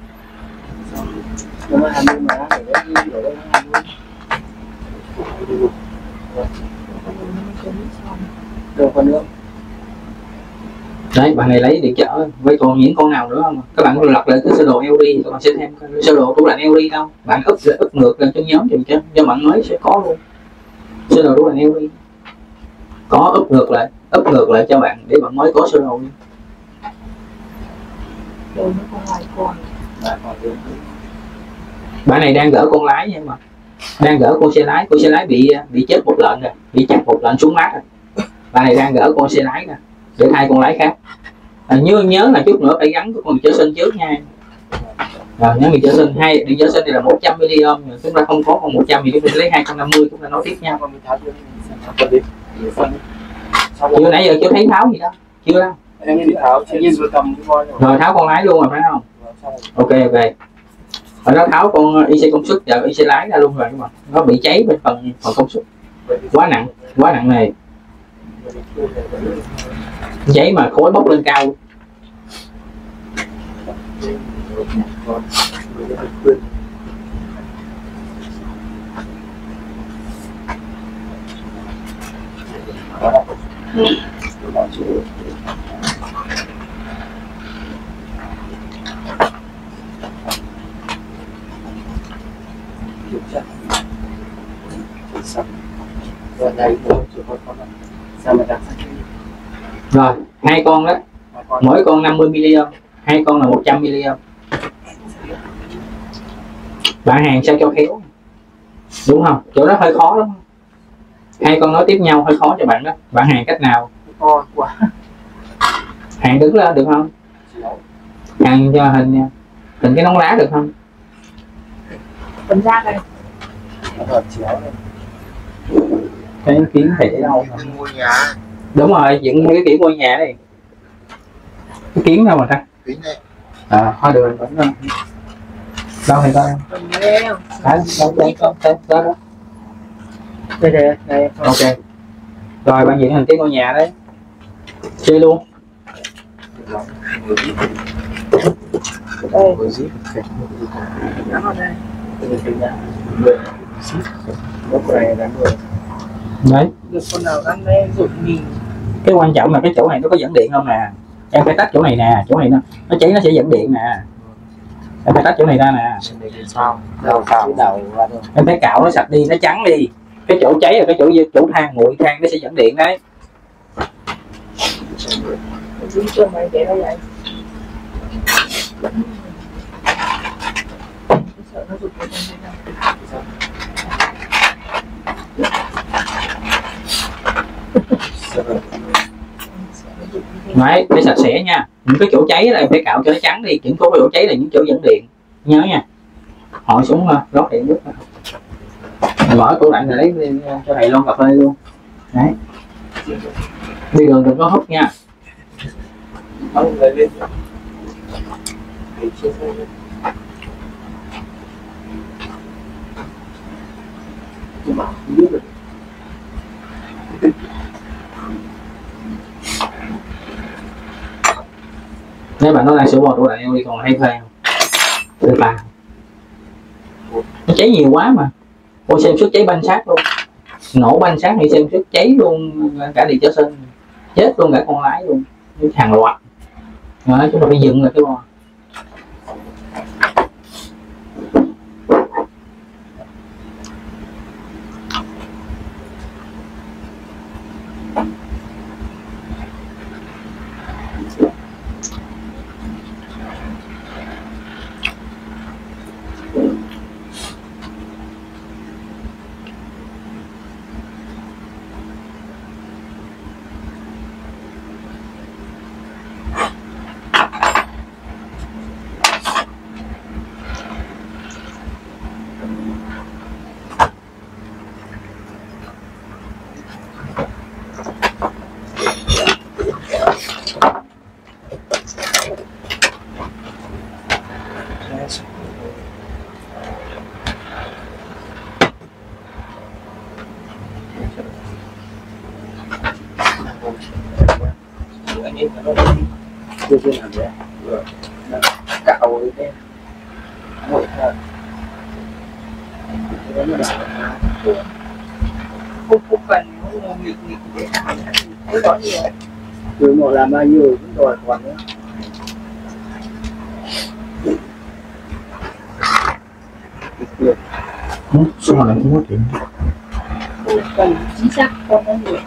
Đấy, bạn này lấy điện trở với còn những con nào nữa không? Các bạn lật lại cái sơ đồ LD các bạn sẽ thêm sơ đồ tủ lạnh LD đâu. Bạn úp ngược lên cho nhóm cho bạn mới sẽ có luôn sơ đồ tủ lạnh LD. Có úp ngược lại cho bạn để bạn mới có sơ đồ. Bạn này đang gỡ con lái nhưng mà đang gỡ con xe lái bị chết một lệnh rồi, bị chặt một lệnh xuống mát rồi. Bạn này đang gỡ con xe lái nè để thay con lái khác. Nhớ là chút nữa phải gắn con chở sinh trước nha. Rồi nhớ chở sinh, hai điện chở sinh này là 100 mA, chúng ta không có con 100 thì chúng ta lấy 250, chúng ta nói tiếp nhau. Chưa nãy giờ chưa thấy tháo gì đâu, chưa đâu. Em đi tháo vừa cầm cái voi rồi tháo con lái luôn rồi phải không? Ok. Rồi nó tháo con IC công suất và IC lái ra luôn rồi, nhưng mà nó bị cháy bên phần công suất quá nặng này, cháy mà khói bốc lên cao. Rồi hai con đó, mỗi con 50 mA, hai con là 100 mA. Bạn hàng sao cho khéo, đúng không? Chỗ đó hơi khó lắm, hai con nói tiếp nhau hơi khó cho bạn đó. Bạn hàng cách nào? Hàng đứng lên được không? Hàng cho hình cái nón lá được không? phần da này Cái kiến thì để đâu? ngôi nhà. Đúng rồi, dựng cái kiểu ngôi nhà này. Cái kiến đâu mà ta? Kiến này. Thôi được rồi. Đâu thì coi. Đó. Đây. Ok. Rồi bạn dựng hình cái ngôi nhà đấy. Chơi luôn. đây. Đấy. Được con nào ăn đây rụt nhìn. Cái quan trọng là cái chỗ này nó có dẫn điện không nè. Em phải tách chỗ này nè, chỗ này nó cháy nó sẽ dẫn điện nè. Em phải tách chỗ này ra nè. Em phải cạo nó sạch đi, nó trắng đi. Cái chỗ cháy là cái chỗ than, nguội than nó sẽ dẫn điện đấy. Dính cho mày để nó vậy. Sợ nó rụt vào Đấy, phải sạch sẽ nha. Những cái chỗ cháy là em phải cạo cho nó trắng đi. Những chỗ cháy là những chỗ dẫn điện. Nhớ nha. Hỏi xuống rót điện nước. Mở tủ lạnh rồi lấy cho thầy lon cà phê luôn. Đấy. Đi đường đừng có hút nha. Không lấy lên. Nếu bạn nói là sửa bo tủ lạnh đi còn hay thuê không? Được bà. Nó cháy nhiều quá mà. Cô xem suất cháy banh xác luôn. Nổ banh xác hay xem suất cháy luôn cả điện trở sinh. Chết luôn cả con lái luôn. Hàng loạt. Rồi chúng ta phải dựng lại cái bo. nghĩ là nó chưa chưa làm đấy cạo cái mũi thôi không cần nghịch nghịch để thấy rõ nhiều. từ một làm bao nhiêu cũng đòi còn nữa. Sao lại không có chuyện? Cần chính xác con nó nhiều.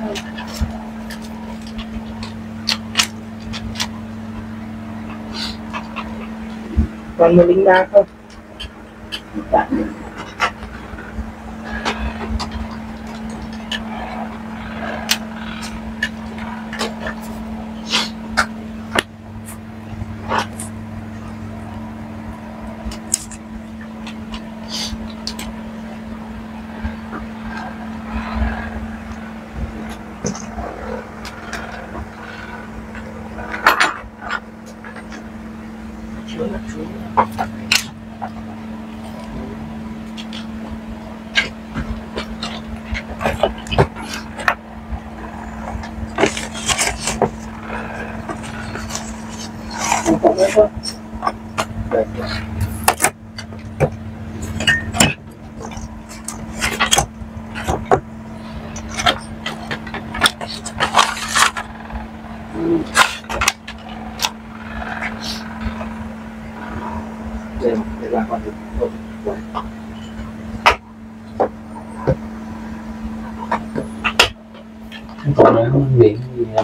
Còn 103 không? Để làm còn được Còn nữa viện gì này.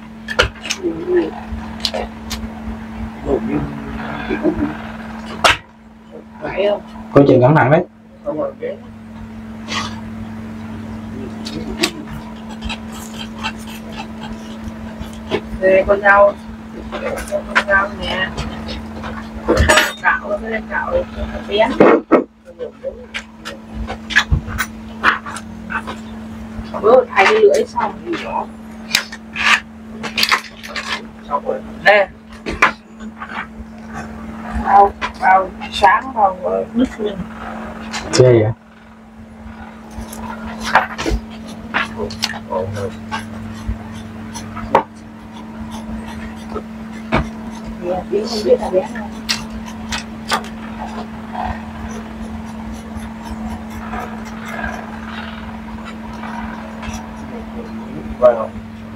Phải không? Coi chừng cẩn thận đấy. Không rồi cái đây con dao nè, cạo nó lên cạo bé bữa thay cái lưỡi xong thì nó xong rồi nè vào sáng vào nứt lên Ghê vậy? tiếng không biết là bé nào. vào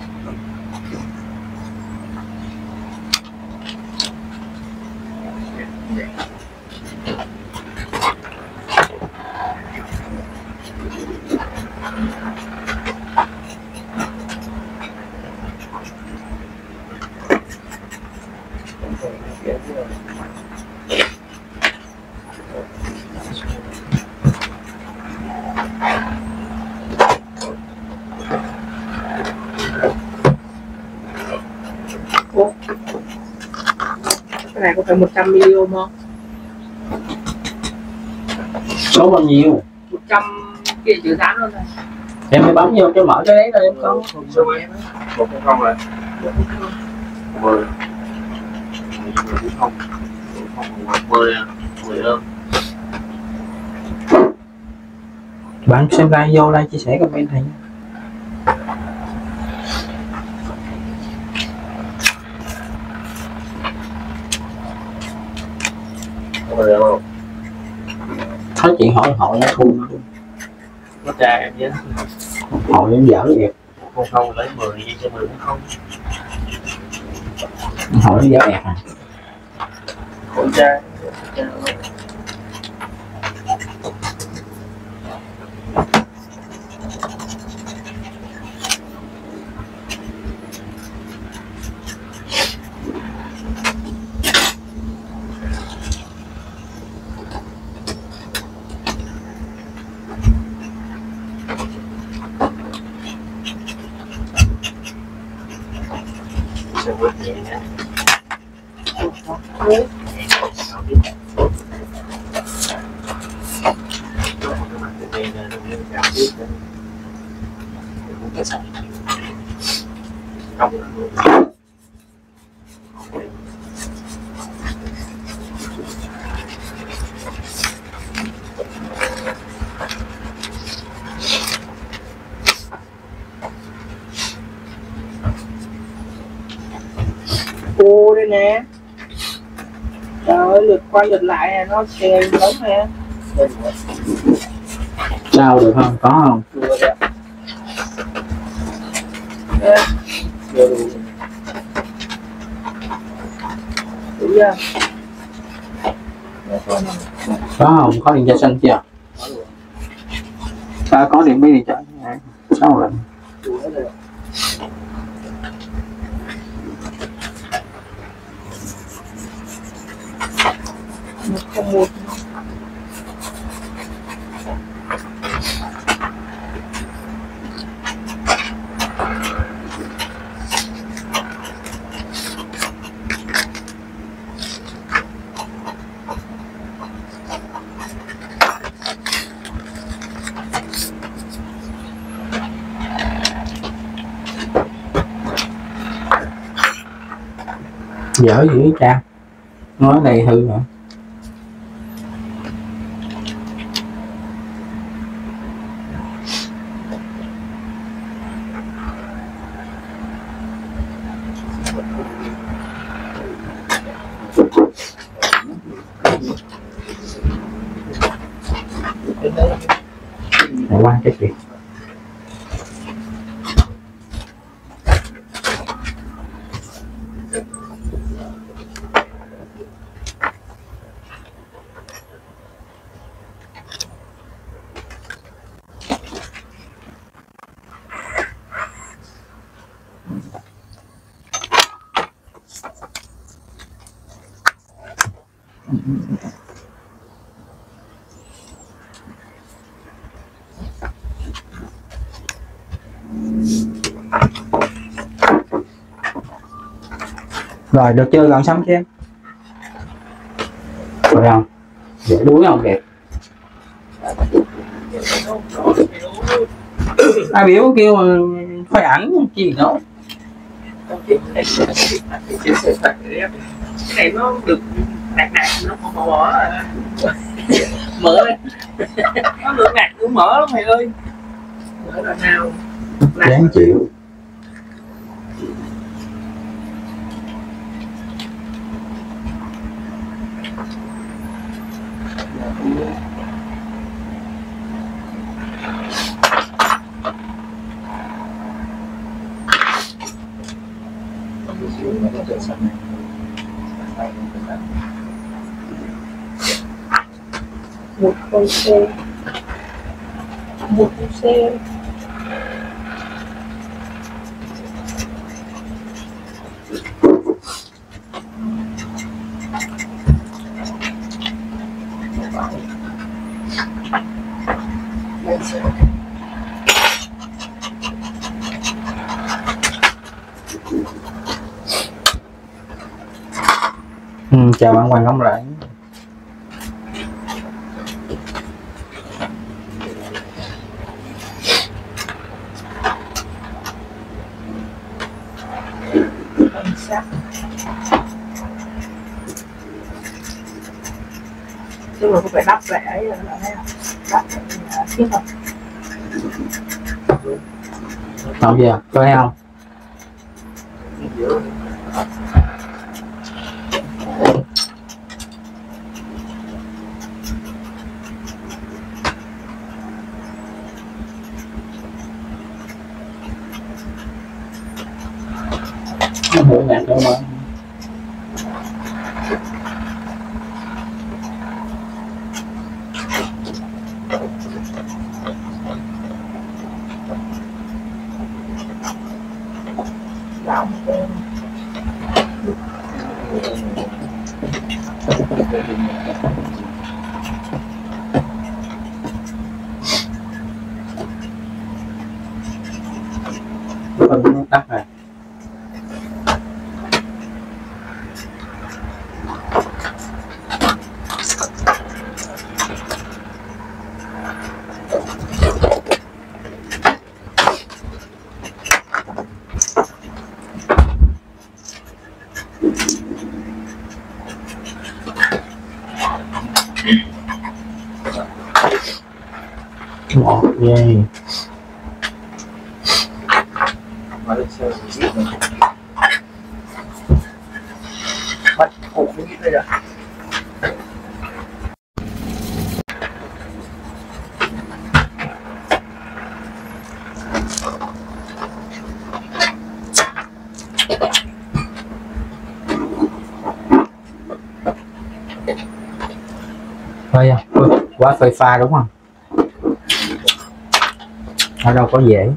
Ủa? Cái này có phải 100 ml không? Số bao nhiêu? 100 kia chữ dán luôn rồi. Em phải bấm vô cho mở cái đấy rồi em con. số mấy 100 rồi 10 không 10 hơn Bạn xem like vô like chia sẻ comment này. không Nói chuyện hỏi hội nó thu nó trà em nhé hội em dở vậy. không lấy 10 đi cho 10 không Hội nó dở ẹt à. khẩu trang sẽ bớt nhẹ nhé đây nè. Trời ơi, lượt qua lượt lại nè, nó xe lớn nè. Sao được không? Có không? Đủ chưa? Có không? Có điện cho xanh chưa? Có điện bi điện cho. Sao rồi? 101. Dở dữ cha, nói này hư hả? Để qua cái chuyện rồi, được chưa? Gần xong chưa? Rồi không? Dễ đuối không kìa? Ai biểu kêu khoai ảnh chi nữa. Cái này nó được đạt nó không bỏ mở nó được đạt nó mở lắm mày ơi. Mở là nào Đáng chịu. một con xe, một con xe. Chào bạn Hoàng Công lại. Nhưng mà cũng phải đắp lại ấy là thấy không? Đắp thiết không? Không giờ, có thấy không? Nó hưởng ngạc đâu mà. Phân tắt này. Ngọt ghê. Ủa, cái gì đây à? Thôi quá phơi pha đúng không? Ở đâu có dễ.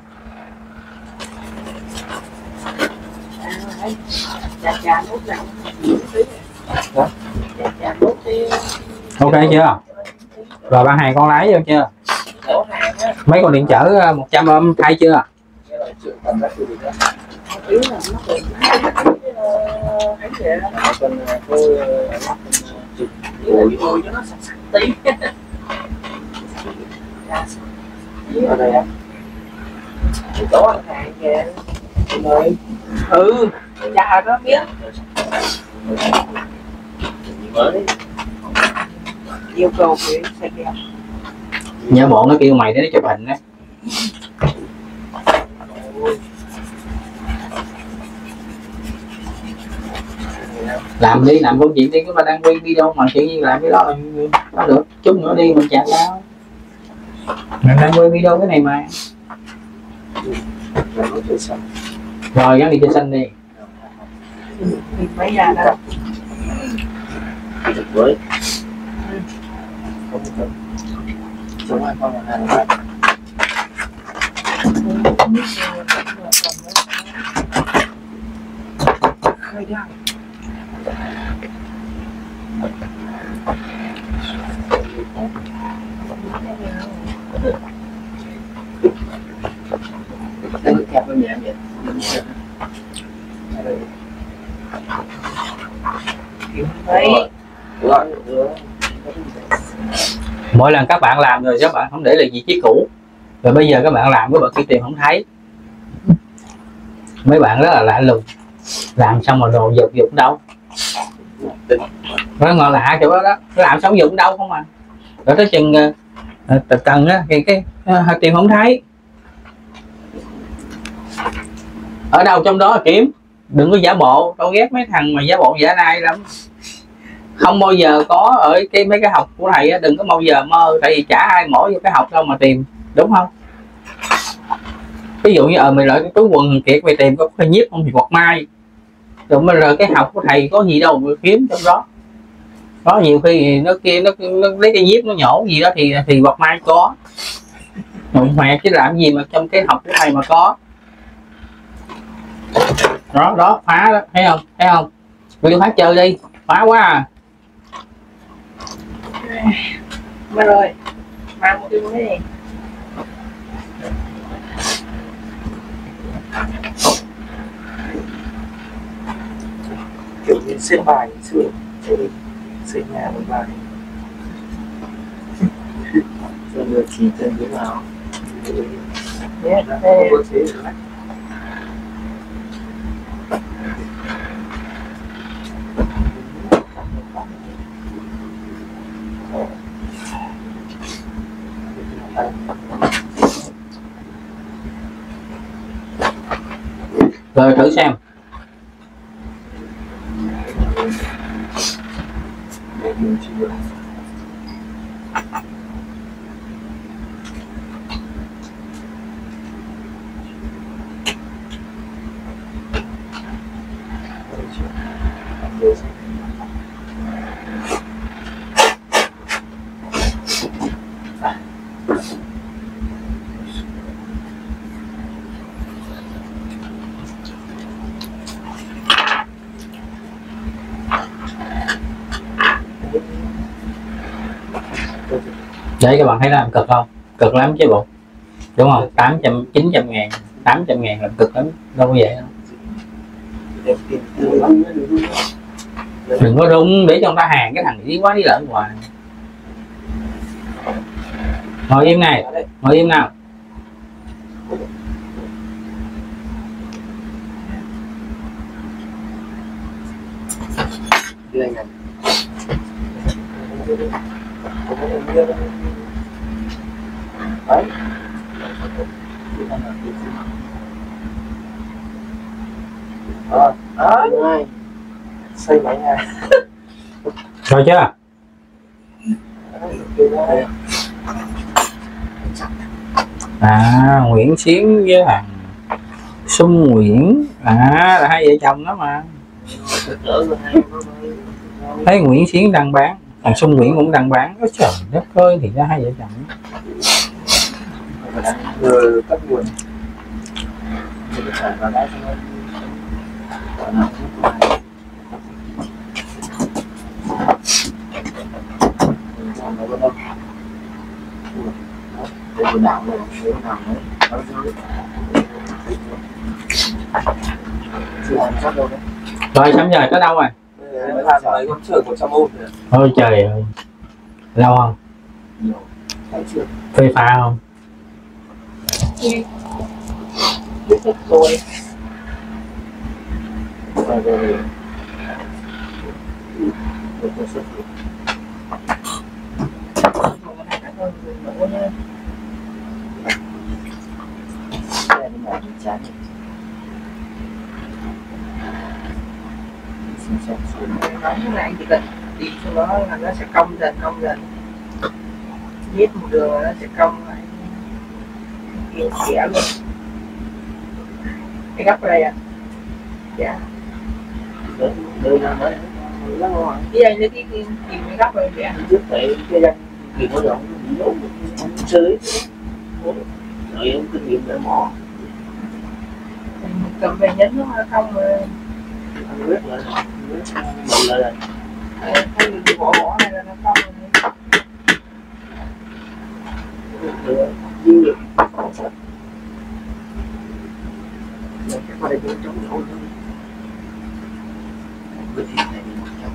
Ok chưa? Rồi bạn hàng con lái vô chưa? Mấy con điện chở 100 ôm thay chưa? Ở đây á. Chỗ hàng kìa. Ừ, cha nó biết. Mới. Yêu cầu cái xe kia. Nhớ bộ nó kêu mày để nó chụp hình á. Làm đi, làm công chuyện đi, cái mà đang quay video mà chuyện gì làm cái đó là nó được, chút nữa đi mình chặt sao. Mình đang quay video cái này mà. Rồi gắn đi trên xanh đi. Mình mấy nhà đó. Với. Sống hai con là hai. Khơi ra. Đây được kẹp với mẹ vậy. Đấy. Mỗi lần các bạn làm rồi các bạn không để lại vị trí cũ, rồi bây giờ các bạn làm các bạn kia tìm không thấy. Mấy bạn rất là lạ lùng, làm xong rồi đồ dục đâu, nó ngon lạ chỗ đó đó, làm xong dụng đâu không à, rồi tới chừng cần á thì cái tìm không thấy. Ở đâu trong đó là kiếm, đừng có giả bộ. Tao ghét mấy thằng mà giả bộ giả nai lắm, không bao giờ có ở mấy cái học của thầy á, đừng có bao giờ mơ, tại vì chả ai mổ vô cái học đâu mà tìm, đúng không? Ví dụ như mày lợi cái túi quần Kiệt mày tìm có cái nhiếp không thì Ngọc Mai, rồi cái học của thầy có gì đâu mà kiếm trong đó. Có nhiều khi nó kia nó lấy cái nhiếp nó nhổ gì đó thì Ngọc Mai có, mộng mẹt chứ làm gì mà trong cái học của thầy mà có. Đó phá đó, thấy không? Đi phá chơi đi, phá quá à. Mà rồi, mang một cái này. Kiểu như xếp bài xưa xây nhà một bài rồi người chỉ tên thế nào Rồi thử xem. Đấy các bạn thấy làm cực không? Cực lắm chứ bộ, đúng không? 800 900 ngàn 800 ngàn làm cực lắm, đâu có vậy đâu. Đừng có rung để cho người ta hàng cái thằng đi quá đi lợn hoài. Ngồi im này, ngồi im nào. đấy đó xây mấy nhà Rồi chưa? À, Nguyễn Xuyến với thằng Xuân Nguyễn là hai vợ chồng đó mà. Thấy Nguyễn Xuyến đăng bán, thằng Xuân Nguyễn cũng đăng bán. Ôi trời đất ơi, thì ra hai vợ chồng. Vừa cắt nguồn Rồi xong giờ tới đâu rồi? mới làm mấy con trường 100 rồi. Ôi trời ơi, lâu không? Phê pha không? biết hết rồi. Cái này chỉ cần đi cho nó là nó sẽ cong dần viết một đường là nó sẽ cong lại kia xẻ luôn. Cái gấp ở đây à? Dạ. Đây là mới Cái anh lấy cái gấp rồi kìa. trước đấy cái danh thì có giống giống chơi rồi em kinh nghiệm để mỏ Cầm về nhấn nó không mà anh biết rồi mình là thay vì cái vỏ này là nó không được dư được cái con này cũng chống thôi. cái thịt này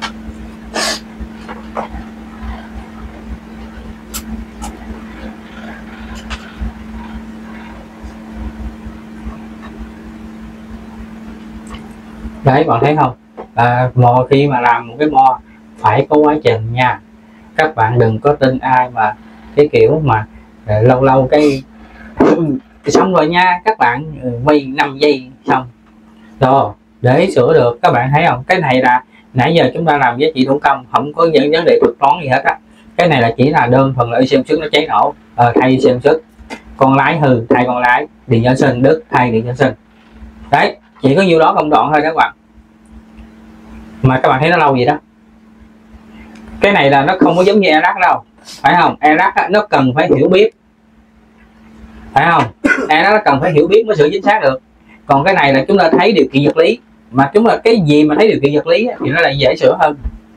Đấy, bạn thấy không? Mò khi mà làm một cái mo phải có quá trình nha. Các bạn đừng có tin ai mà cái kiểu mà lâu lâu cái xong rồi nha các bạn, quay 5 giây xong rồi để sửa được. Các bạn thấy không, cái này là nãy giờ chúng ta làm giá trị thủ công, không có những vấn đề thuật toán gì hết á. Cái này là chỉ là đơn thuần là xem sức nó cháy nổ, thay xem sức, con lái hư thay con lái, điện dẫn sinh đứt thay điện dẫn sinh. Đấy, chỉ có nhiêu đó công đoạn thôi các bạn, mà các bạn thấy nó lâu vậy đó. Cái này là nó không có giống như Erac đâu, phải không? Erac nó cần phải hiểu biết, phải không? Erac nó cần phải hiểu biết mới sửa chính xác được. Còn cái này là chúng ta thấy điều kiện vật lý, mà chúng ta cái gì mà thấy điều kiện vật lý thì nó lại dễ sửa hơn.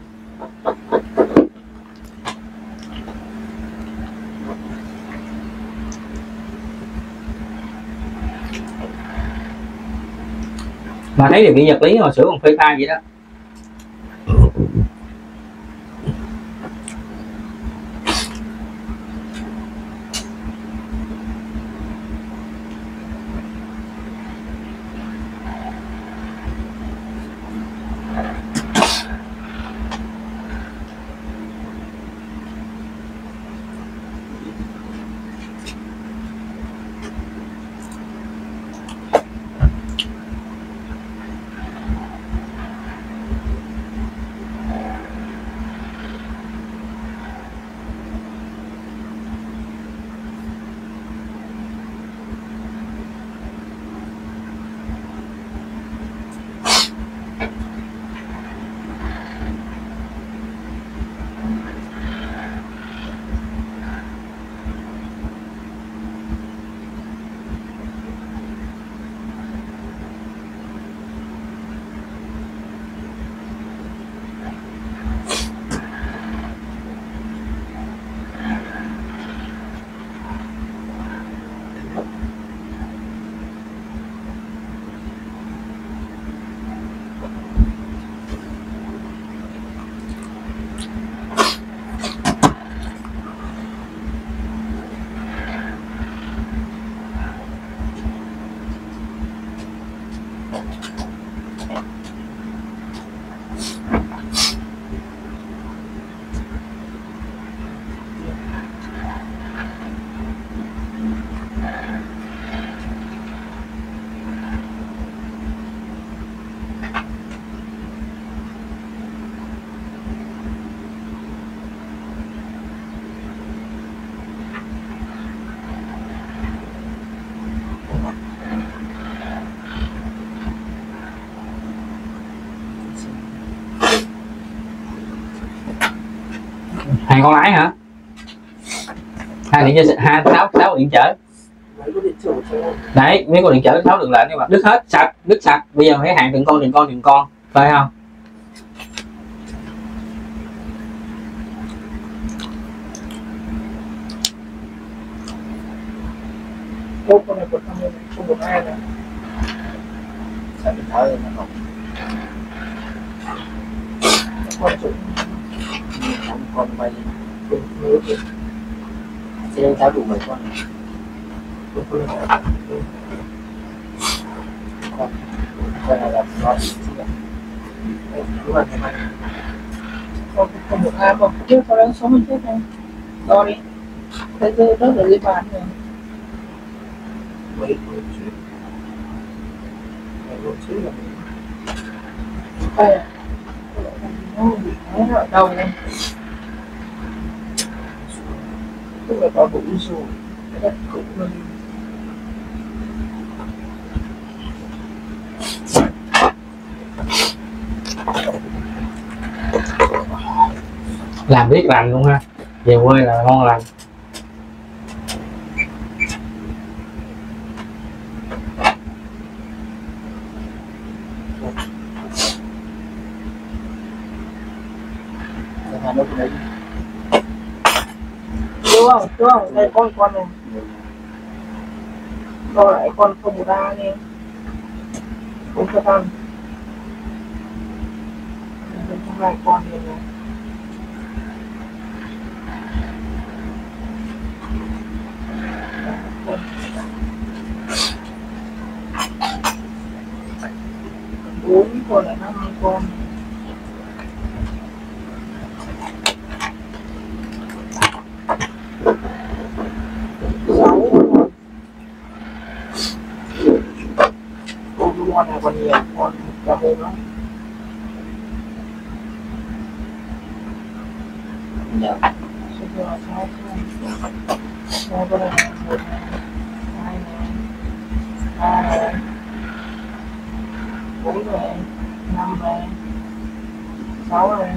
Mà thấy điều kiện vật lý mà sửa còn phê pha vậy đó. Hai con lái hả? Hai điện cho hai sáu điện chở. Đấy, mấy con điện chở 6 đường lệnh, nhưng mà đứt hết sạch, đứt sạch. Bây giờ phải hàng từng con phải không? Con này không một ai nữa. Sao mình thở nó không? Con bay sẽ tháo đủ mấy con này. Con này là con đúng là cái Không một ai không chứ sau đó số mình chết này đo đi thấy rất là dễ bán rồi. mấy con chứ là Đây nó ở đâu đây? Tức là có bụng rồi cái đất cũng luôn. Làm biết lành luôn ha, về quê là ngon lành. Hà Nội đấy Đúng không? Đây con này. Đo lại con không một đa đi. Không cho con. Trong hai con này này. Bốn con lại 5 con. Con này còn nhiều, con cả hôm lắm. nhờ Bây giờ là 6 con. 6 con này, 1 này, 2 này, 3 này, 4 này, 5 này, 6 này.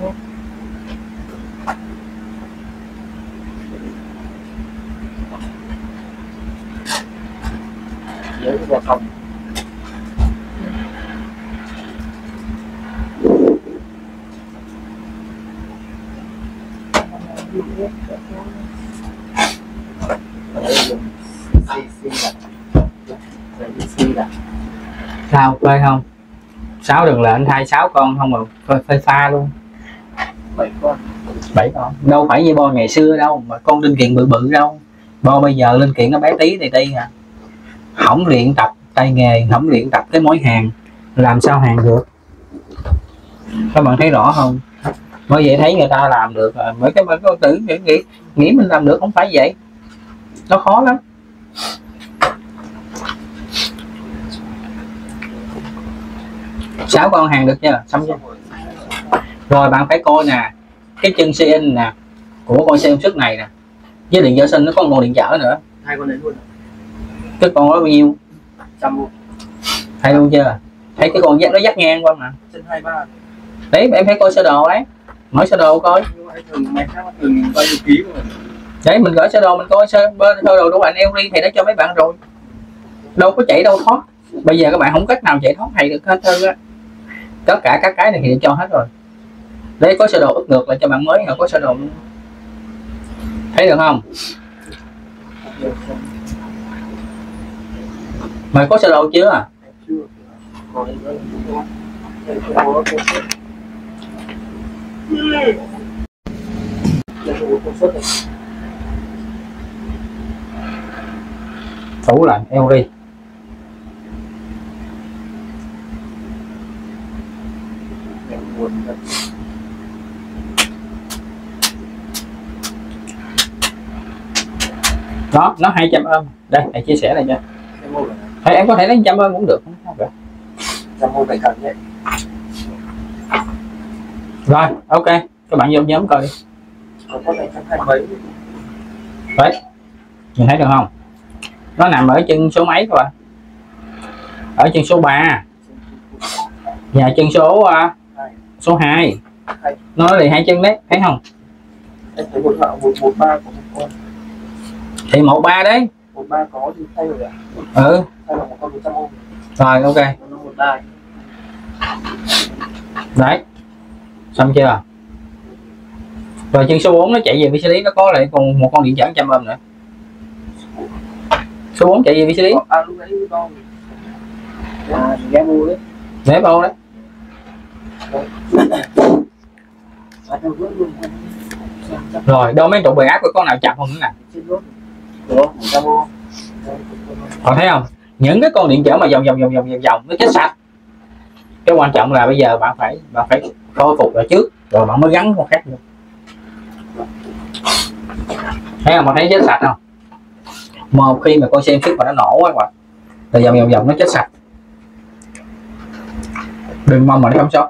nhớ cái không Sao phê không? 6 đường lệnh thay 6 con không mà phê pha luôn. 7 con 7 con đâu phải như bo ngày xưa đâu, mà con linh kiện bự bự đâu. Bo bây giờ linh kiện nó bé tí à, không luyện tập tay nghề, không luyện tập cái mối hàng, làm sao hàng được? Các bạn thấy rõ không? Bởi vậy thấy người ta làm được, mấy cái con tử nghĩ mình làm được, không phải vậy, nó khó lắm. Sáu con hàng được chưa? Xong chưa? Rồi bạn phải coi nè, cái chân CN nè của con xe xuất này nè, với điện trở sinh nó có một điện trở nữa. 2 con đấy luôn Cái con đó bao nhiêu? 100 luôn. Hay luôn chưa? Thấy cái con nó dắt ngang qua mà. Chân 23. Đấy em phải coi sơ đồ đấy, mở sơ đồ coi. Nhưng mà thường máy khác thường bao nhiêu ký mà. Đấy mình gửi sơ đồ, mình coi sơ đồ đủ bạn Euri thì nó cho mấy bạn rồi, đâu có chạy đâu thoát. Bây giờ các bạn không cách nào chạy thoát thầy được hết trơn á, tất cả các cái này thì cho hết rồi. Đấy có sơ đồ ức ngược lại cho bạn mới, có sơ đồ luôn. Thấy được không? Mày có sơ đồ chưa? Tủ lạnh Euri. Đó, nó 200 ôm. Đây, thầy chia sẻ này cho. Thầy em có thể lấy 100 ôm cũng được. phải cần vậy. Rồi, ok. Các bạn vô nhóm coi đi. Có thể 120 mấy. Đấy. Nhìn thấy được không? Nó nằm ở chân số mấy các bạn? Ở chân số 3. Và chân số 2. Nó là 2 chân đấy, thấy không? Em thấy một hạng 113 có một con. Thì 13 đấy. 13 có thì thay rồi ạ. Ừ. Thay là một con 100 ôm. Rồi ok. Nó 13. Đấy. Xong chưa? Rồi chân số 4 nó chạy về vị xử lý, nó có lại còn một con điện trở 100 ôm nữa. Số 4 chạy về vị xử lý. À lúc đấy đo. À thì ghé mua đấy. Để bao đấy. Rồi đâu mấy trụ bề áp của con nào chậm không nữa nè. Còn thấy không? Những cái con điện trở mà vòng nó chết sạch. Cái quan trọng là bây giờ bạn phải khôi phục lại trước rồi bạn mới gắn con khác được. Thấy không? Bạn thấy chết sạch không? Một khi mà con xem fit mà nó nổ quá các bạn, là vòng nó chết sạch. Đừng mong mà nó không sót.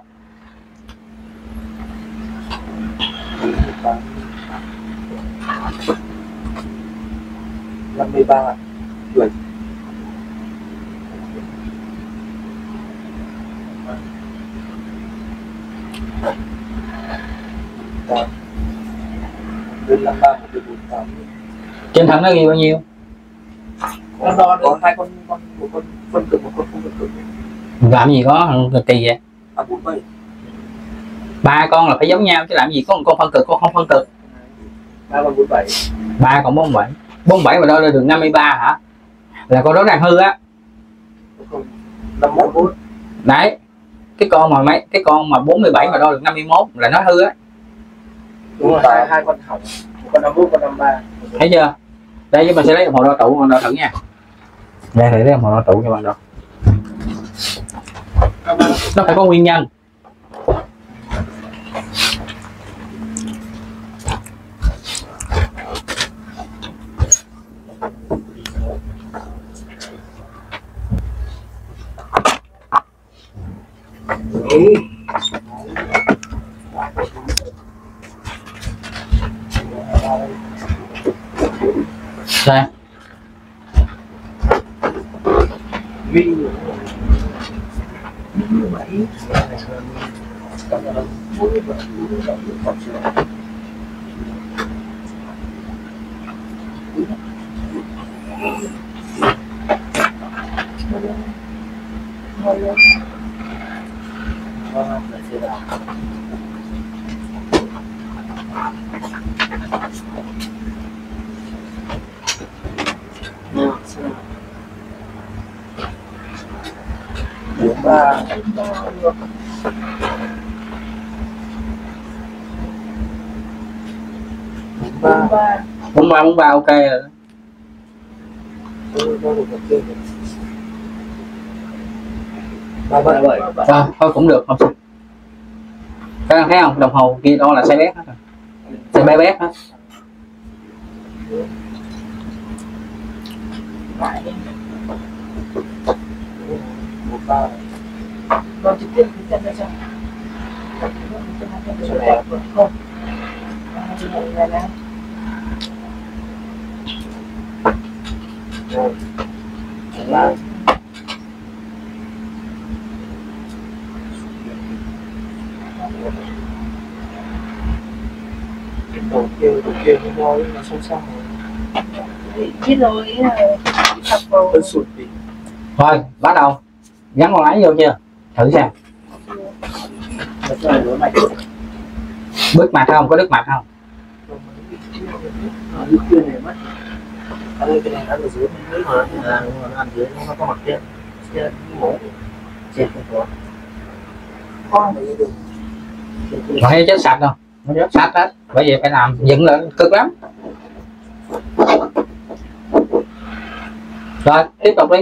Năm mươi ba tuổi. Trên thằng nó ghi bao nhiêu? Con đo có hai con, một con phân cực, một con không phân cực. Làm gì có cực kỳ vậy? À 47. 3 con là phải giống nhau chứ làm gì có một con phân cực, con không phân cực. 3 con 47. 3 con 47. 47 mà đo lên được 53 hả? Là con đó đang hư á. 51. Đấy. Cái con mà 47 mà đo được 51 là nó hư á. Đúng rồi, hai con hỏng. Một con 51, con 53. Thấy chưa? Đây mình sẽ lấy đồng hồ đo trụ, đo thử nha. Đây để lấy đồng hồ đo trụ cho bạn đo. Nó phải có nguyên nhân. Đây. Ba 43 ok rồi. Thôi cũng được không. Các bạn thấy không? Đồng hồ kia đó là size bé hết rồi. Size bé hết. Còn trực tiếp thì chân ra sao? Không. đầu kia nó đo nó song song rồi. Biết rồi, tập vào Hơi sụt đi. Thôi bắt đầu gắn con lái vô chưa, thử xem. Bước mặt không, có đứt mặt không? Đứt kia này mất. Ở đây cái này nó ở dưới mà nó ăn dưới nó có mặt kia. Kia mổ. Chết không có. Con này được. Mà hay chết sạch không? Nó chết sạch hết. Bởi vì phải làm dựng lên cực lắm. Rồi tiếp tục đi.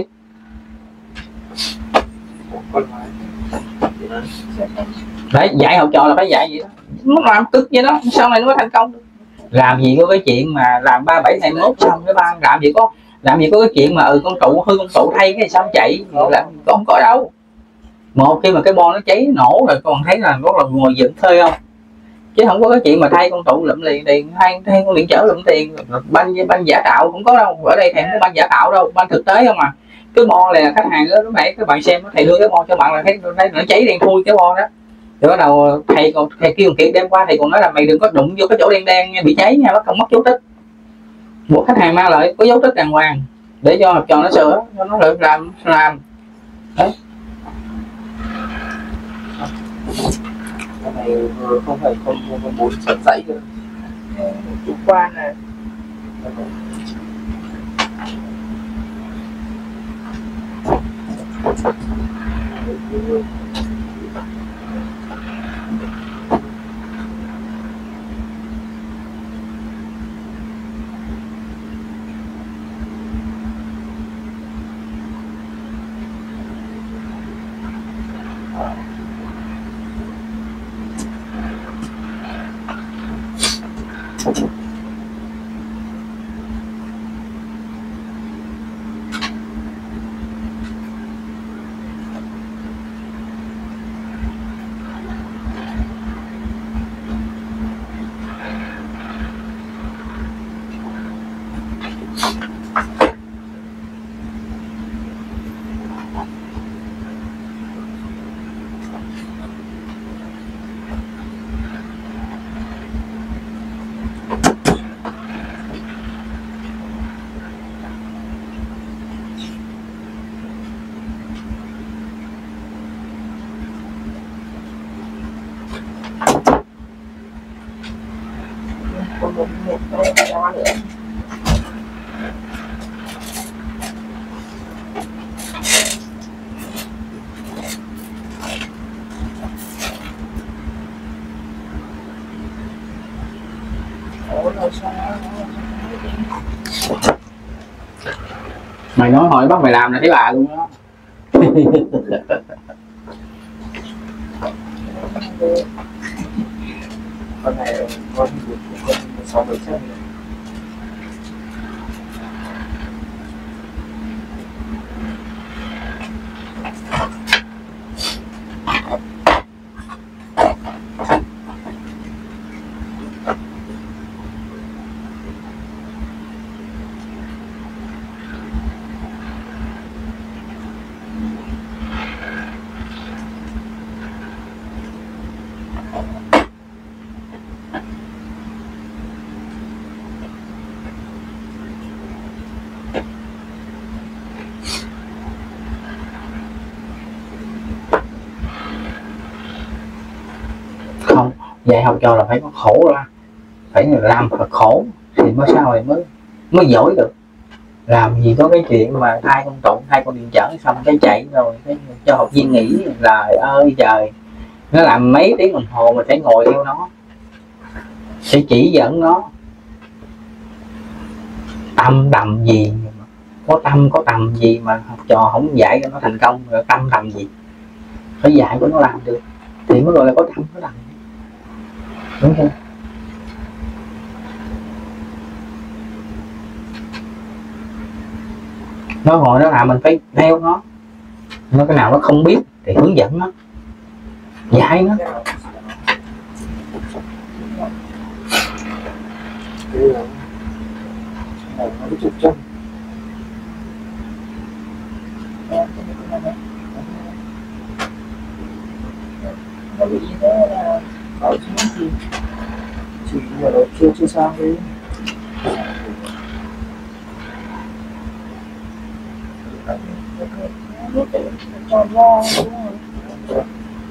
Đấy, dạy học trò là phải dạy vậy đó. Nó làm cực vậy đó, sau này nó mới thành công được. Làm gì có cái chuyện mà làm 3721 xong cái ba làm gì có cái chuyện mà con trụ hư, con trụ thay cái xong chạy là không có đâu. Một khi mà cái bo nó cháy nổ rồi con thấy là nó là ngồi dựng thuê không, chứ không có cái chuyện mà thay con trụ lụm tiền thay con điện trở lụm tiền. Banh giả tạo không có đâu, ở đây thèm có banh giả tạo đâu, banh thực tế không à. Cái bo này là khách hàng đó, lúc nãy các bạn xem thầy đưa cái bo cho bạn là thấy nó cháy đen thui cái bo đó, Rồi bắt đầu thầy kêu thằng Kiệt đem qua, thầy còn nói là mày đừng có đụng vô cái chỗ đen đen nha, bị cháy nha, bắt không mất dấu tích. Buộc khách hàng mang lại có dấu tích đàng hoàng để cho học trò nó sửa, cho nó được làm đấy. Cái này không phải không muốn sẵn dãy cơ, chủ quan này. Còn một cái đó nữa. Mày nói hỏi bắt mày làm là thấy bà luôn đó. Con này con 6-7 chân. Không, dạy học trò là phải có khổ ra, phải làm thật khổ thì mới sau này mới giỏi được. Làm gì có cái chuyện mà hai con điện chở xong cái chạy rồi cái cho học viên nghỉ, trời ơi trời, nó làm mấy tiếng đồng hồ mà phải ngồi theo nó, sẽ chỉ dẫn nó tâm tầm gì, có tầm gì mà học trò không dạy cho nó thành công, rồi tâm tầm gì phải dạy cho nó làm được thì mới gọi là có tầm, đúng không? Nó ngồi nó làm mình phải theo nó cái nào nó không biết thì hướng dẫn nó, dạy nó. Này nó bị trục chân. Nó bị thế là Ở chỉ là nó chưa sang đấy. biết tự tròn ra đúng rồi.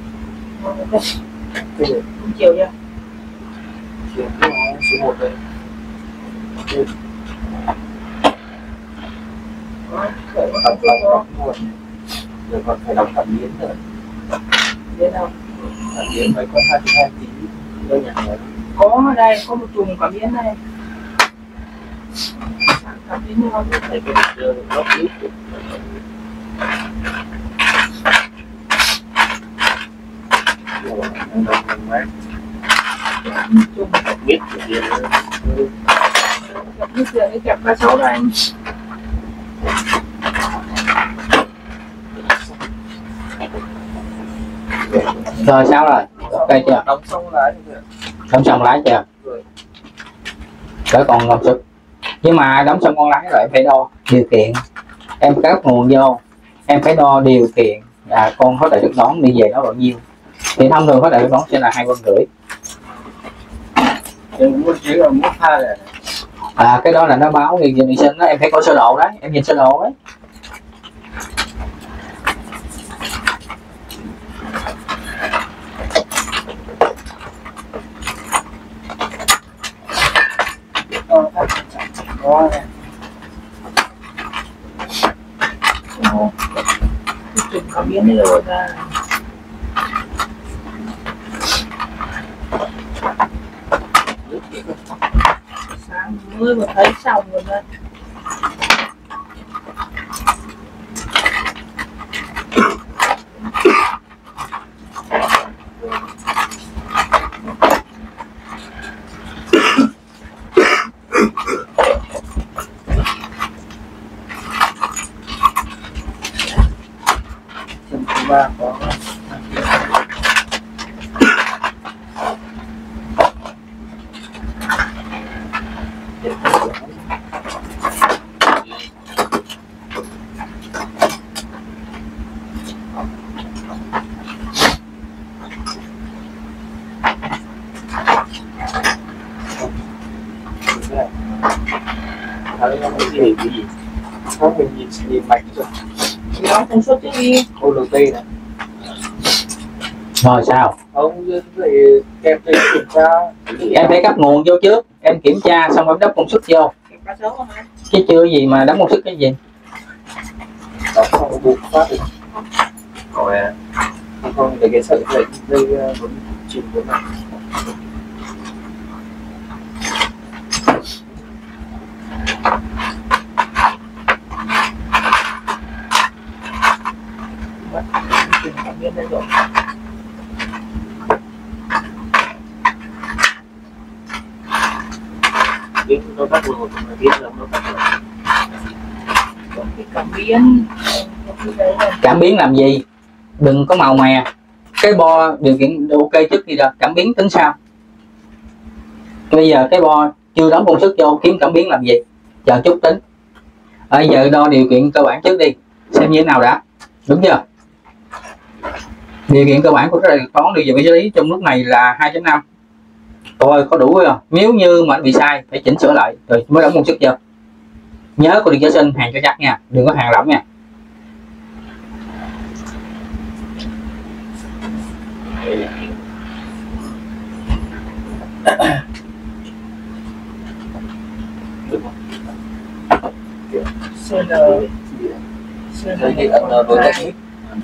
Cái này Chiều chưa? chuyển cái số 1 đây. Đọc luôn. Rồi còn phải đọc cảm biến nữa. Biết đâu? Cảm biến mấy con 22 tí đâu nhỉ? Có ở đây, có một chùm cảm biến đây. Cảm biến nó Thầy cái đưa được góc ít. chùm Biết thì gặp nước tiền cái kẹp 36 đây anh. Rồi sao rồi? Ok chưa? đóng xong lái rồi. Đóng xong lái chưa? Rồi còn ngọc sức. Nhưng mà đóng xong con lái rồi em phải đo điều kiện. Em cáp nguồn vô, em phải đo điều kiện con có thể được đón đi về nó bao nhiêu. Thì thông thường có đại bón sẽ là 2,5 cân. Muốn chỉ là muốn pha này. Cái đó là nó báo nghiên vệ sinh đó, em phải có sơ đồ đấy, em nhìn sơ đồ đấy. Đó này. Chụp cảm biến đi rồi ra. Sáng mới mà thấy xong rồi đây. Chân thứ ba có thấy nó cái gì không, mình nhìn mạch rồi Thì nó không xuất chứ đi. OLT này Rồi sao? không vậy kèm theo kiểm tra Em phải cấp nguồn vô trước, em kiểm tra xong em đắp công suất vô. Kiểm tra sớm không anh? Chứ chưa gì mà đắp công suất cái gì. đọc xong buộc phát được rồi không để cái sợi dây vẫn chìm của nó. Chụp cảm biến đây rồi. Biết nó bắt buộc mà biết là nó bắt buộc. Còn cái cảm biến cái đấy là Cảm biến làm gì? Đừng có màu mè. Cái bo điều kiện ok trước đi rồi, cảm biến tính sao? Bây giờ cái bo chưa đóng công suất vô, kiếm cảm biến làm gì? Chờ chút tính. Bây giờ đo điều kiện cơ bản trước đi, xem như thế nào đã. Đúng chưa? Điều kiện cơ bản của cái toán điều về xử lý trong lúc này là 2.5. Coi có đủ không? Nếu như mà nó bị sai phải chỉnh sửa lại rồi mới đóng công suất vô. Nhớ có điện vệ sinh hàng cho chắc nha, đừng có hàng lỏng nha. CN Đây thì anh đối tác biết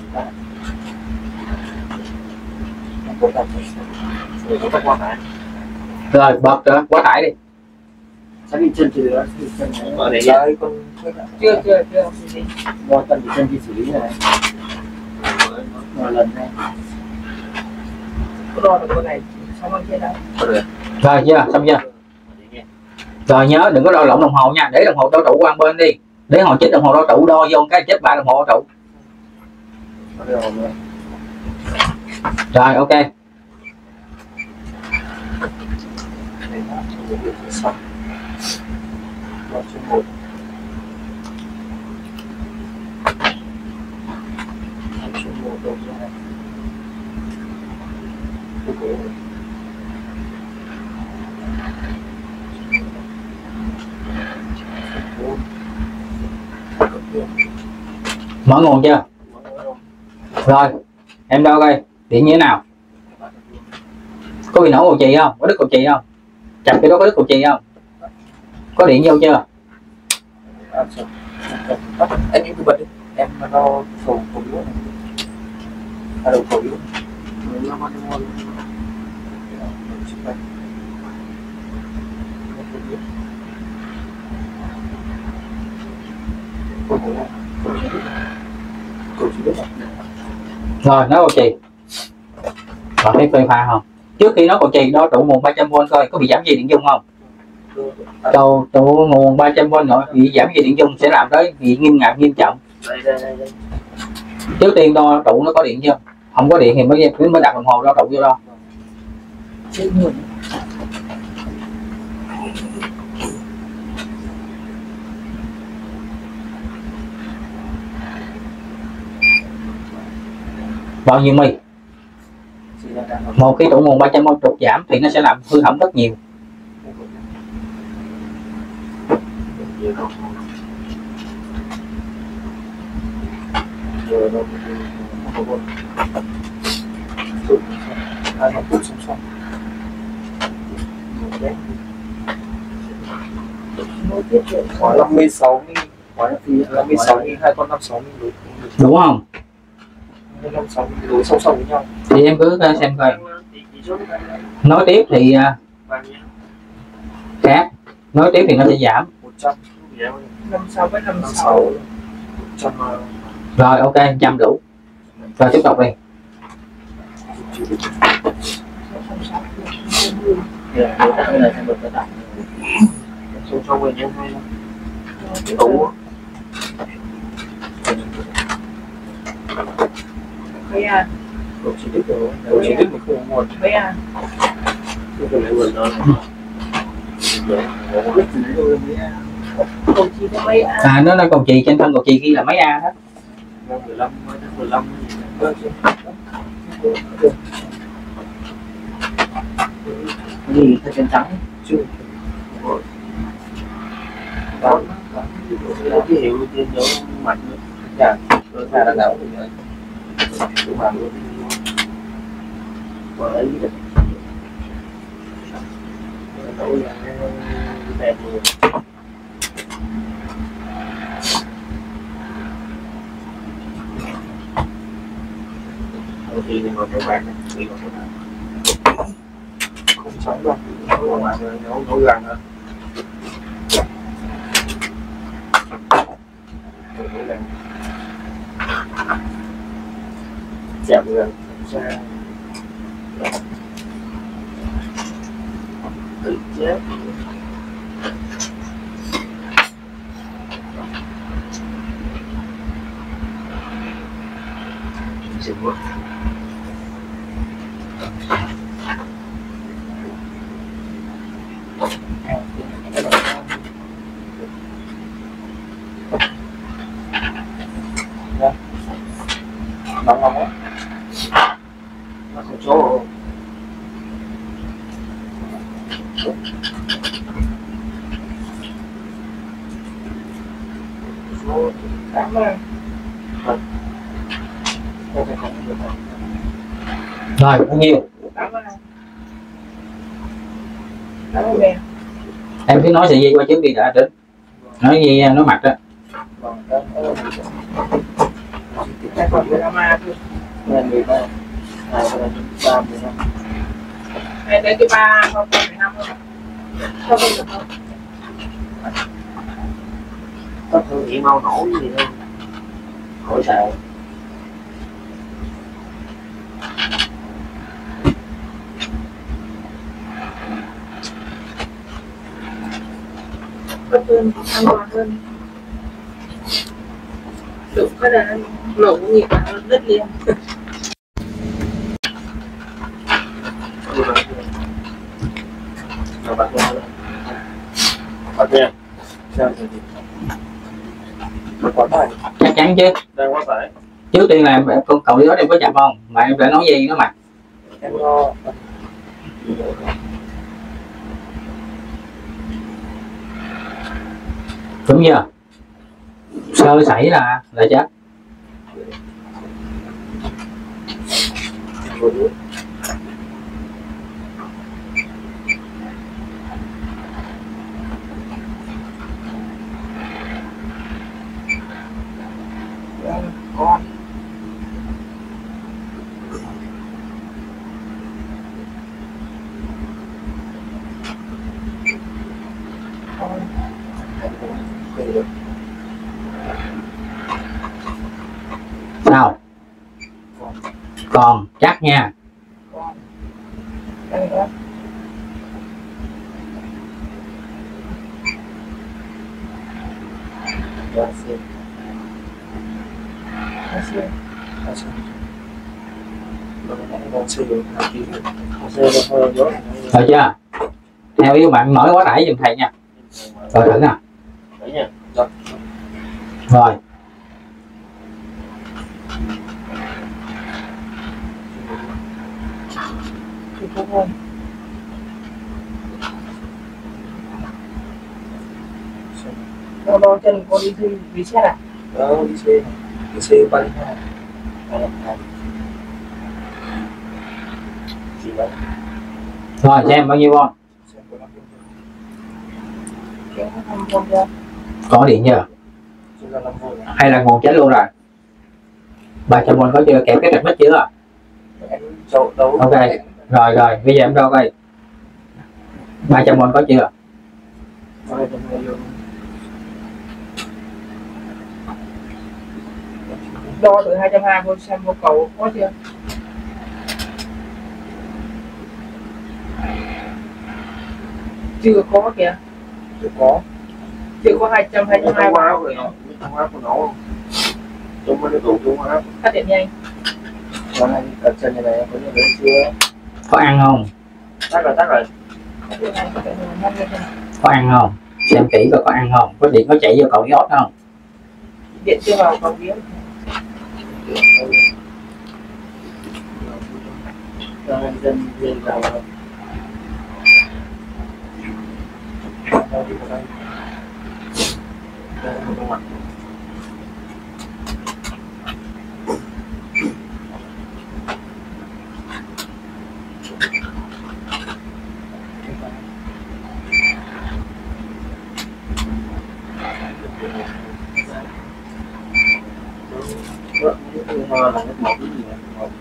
đối tác quan hải Rồi bật rồi, quá tải đi. sáng đi chân thì đó chân ở đây lấy con chưa đo chân thì chân đi xử lý này một lần này có đo được cái này xong anh kia đâu. Rồi chưa? Xong chưa? Rồi nhớ đừng có đo lộn đồng hồ nha, để đồng hồ đo trụ qua bên đi. Để hồi chết đồng hồ đo trụ đo vô cái chết bạ đồng hồ đo trụ. Rồi ok. Mở nguồn chưa? Rồi em đo coi điện như thế nào. Có bị nổ cầu chì không? Có đứt cầu chì không? Chặt cái đó có đứt cầu chì không? Có điện vô chưa? Anh những cái bật đi em đo phù yếu này đầu phù yếu Rồi nói cầu chì. Rồi thấy phê pha không? Trước khi nói cầu chì đo trụ nguồn 300V coi có bị giảm gì điện dung không? Trụ nguồn 300V rồi bị giảm gì điện dung sẽ làm tới bị nghiêm ngặt nghiêm trọng. đây. Trước tiên đo trụ nó có điện chưa? Không có điện thì mới đặt đồng hồ đo trụ vô đo. Chết người. Bao nhiêu mi? Một khi tụ nguồn 300 mol trục giảm thì nó sẽ làm hư hỏng rất nhiều. Khoảng 56 nghìn, khoảng 56 nghìn, hai con 56 nghìn Đúng không? 56 nghìn đối song song với nhau. Thì em cứ xem coi. Nói tiếp thì khác. Nói tiếp thì nó sẽ giảm. 100 56 với 56. 100 Rồi ok, 100 đủ. Rồi tiếp tục đi. cái này xem được cái đẳng song với nhau hay đủ Với à, độ chi tiết rồi, độ chi tiết mình không muốn với à. cái này vừa nói Cầu chi có mấy à? À nó nói cầu chì, trên thân cầu chì ghi là mấy A đó. 15 Gì theo trên trắng chưa đó cái hiệu trên chỗ mạnh nha rồi ra là đâu rồi tụi bạn luôn và ấy đổi là đẹp luôn thì ngồi các bạn thì ngồi các bạn không sống đâu các bạn nấu gần hơn chạm gần ra tự chế xin lỗi nóng nóng á nó không chỗ Cảm ơn. rồi bao nhiêu? Cảm ơn. Cảm ơn em. Em cứ nói sợi dây qua trước đi đã Trinh. Nói gì nó mặt đó. Cái còn drama thôi. Nên người ta Đây cái 3 không 15 không? Không được không? có thương hiệu mau nổ gì đâu khỏi sao Có hơn an toàn hơn. Được cái là nổ nhiệt là rất liền. bạn nghe sao quá tải Chắc chắn chứ. đang quá tải Trước tiên là con cậu đó em có chậm không? Mà em đã nói gì nó mặt. em lo Đúng chưa? Sơ sẩy là chết. Con. Sao? Còn chắc nha. Con. Đây đó. Rồi chưa? Theo yêu bạn mở quá tải giùm thầy nha. Rồi thử nè. Rồi. thì cũng không. Đo chân có đi xét à? Đó, đi xe 32 chỉ vậy. Rồi xem bao nhiêu con? Xem 15 Kéo không không ra. Có điện chưa? chúng ta làm vui. Hay là nguồn chết luôn rồi? 300V có chưa? Kẹp cái cạch mít chưa? Em chậu đấu. Ok. Rồi rồi, bây giờ em đo coi 300V có chưa? Đo từ 220 xem vô cầu có chưa? Chưa có kìa. Chưa có. Chưa có 220 vào rồi nó. Thông áp của nó không? Chúng mới được đủ thông áp. cắt điện nhanh. Còn anh cắt chân như này có nhận thấy chưa? Có ăn không? Tắt rồi. Cắt điện nhanh, cắt điện nhanh lên. Có ăn không? Xem kỹ coi có ăn không? Có điện có chảy vô cầu iốt không? Điện chưa vào cầu biến. Cho anh dân viên vào. Hoa là nước một cái gì một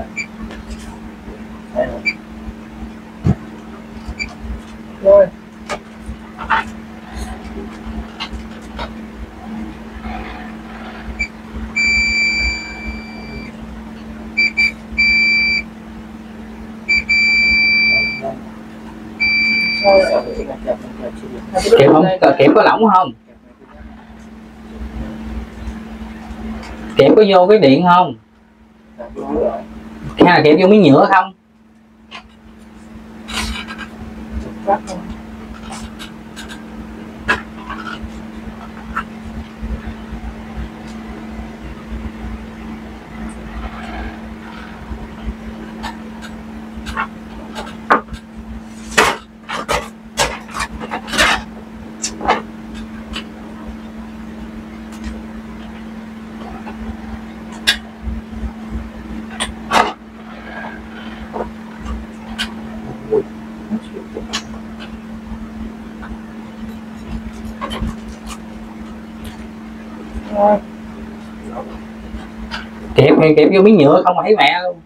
Rồi. Kẹp không? Kẹp có lỏng không? Kẹp có vô cái điện không? Hay là kẹp vô miếng nhựa không? Kẹp vô miếng nhựa không mà thấy mẹ luôn.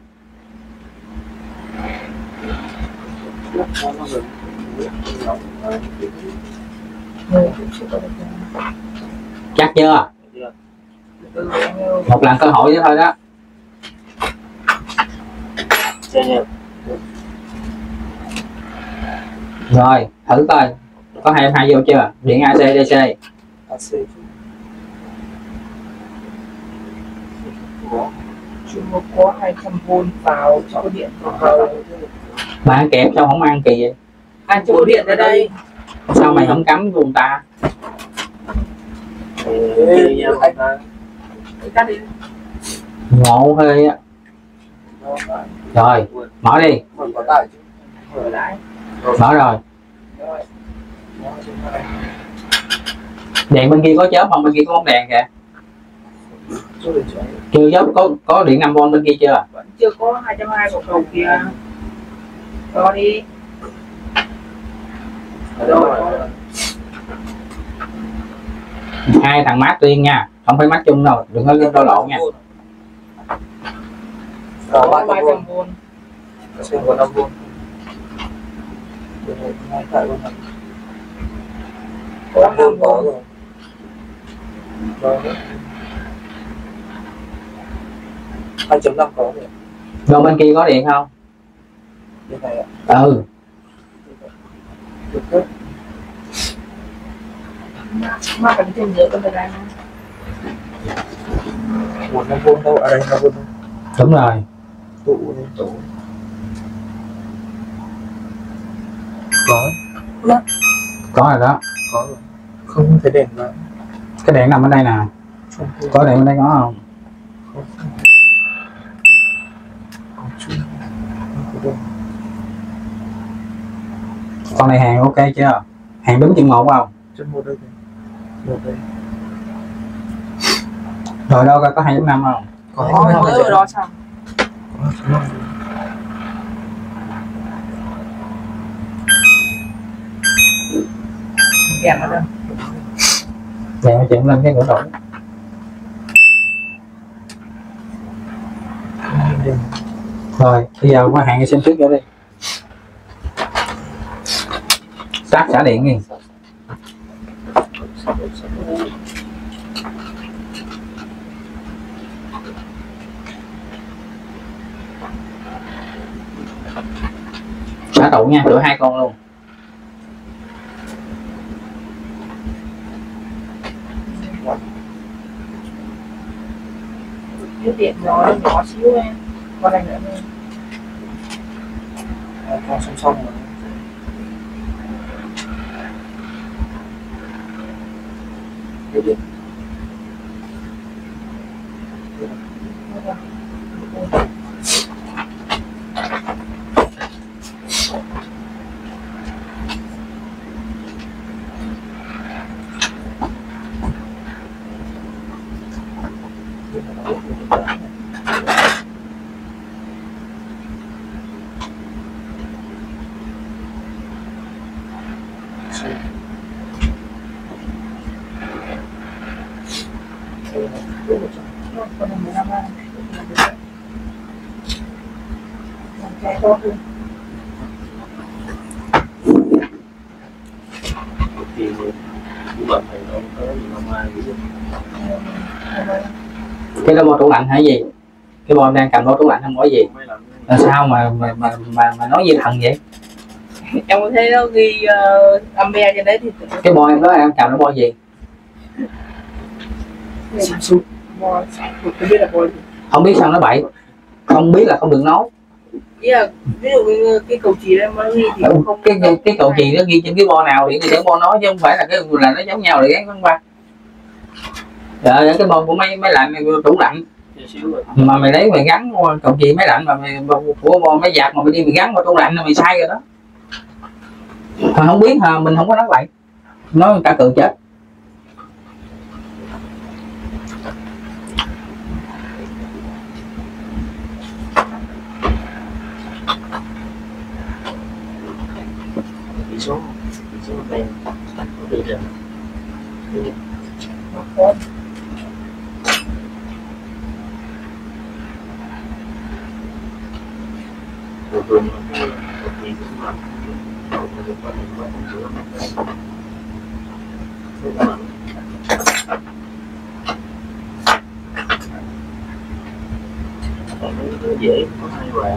Chắc chưa? Một lần cơ hội nữa thôi đó. Rồi thử coi có 22 vô chưa? Điện AC DC. Chỉ có 200V vào cho có điện vào cầu. Bạn kẹp sao không ăn kỳ vậy? Ăn cho có điện ở đây. Sao mày không cắm của người ta? Cắt đi. Ngộ hơi á. Rồi mở đi. Mở lại. Mở rồi. Đèn bên kia có chớp không? Bên kia có bóng đèn kìa. Chưa chớp có điện 5V bên kia chưa? Vẫn chưa có 220 của cầu kia. Đo đi. Rồi. Hai thằng mát riêng nha, không phải mát chung đâu, đừng có đo lộn nha. Có 300V. Xem có 5V. Có 5V rồi. Rồi. 2.5 có rồi. Rồi bên kia có điện không? Bên này ạ. Ừ. Mà cần thêm nữa bên đây. 5V đâu, ở đây 5V. Đúng rồi. Tụ. Có. Có rồi đó. Có rồi. Không thấy đèn mà. Cái đèn nằm ở đây nè. Có đèn bên đây có không? Con này hàng ok chưa? Hàng đúng chân một không? Chân một đây. Một đây. Rồi đâu có 2.5 không? Có mới vừa đo xong. Kèm nó đâu. Dạ chuyển lên cái cửa sổ. Rồi bây giờ qua hạn xem trước vô đi. Start xả điện đi. Xả tủ nha, rửa 2 con luôn. Cái điện nó nhỏ xíu em. Con này nữa em. Con song song mà. Cái điện. Con này 15 ăn. Cái tốt hơn. Thì như bạn thầy nó có gì mà mai ví dụ. Cái đó bo tủ lạnh hay gì? Cái bo đang cầm bo tủ lạnh không có gì? Là sao mà nói như thần vậy? Em có thấy nó ghi ampere trên đấy thì Cái bo em đó em cầm nó bo gì? Samsung. bo không biết là bo gì. Không biết sao nó bậy. Không biết là không được nói. Ý là ví dụ như cái cầu chì đấy nó ghi thì cũng không Cái cầu chì nó ghi trên cái bo nào thì người ta bo nói chứ không phải là nó giống nhau rồi gắn qua. Cái bo của máy lạnh tủ lạnh mà mày lấy mày gắn cầu chì máy lạnh mà mày của bo máy giặt mà mày đi mày gắn vào tủ lạnh là mày sai rồi đó. Mà không biết hả, mình không có nói vậy, nói người ta tự chết. Bị số đèn bị rừng. Dễ có hai quà.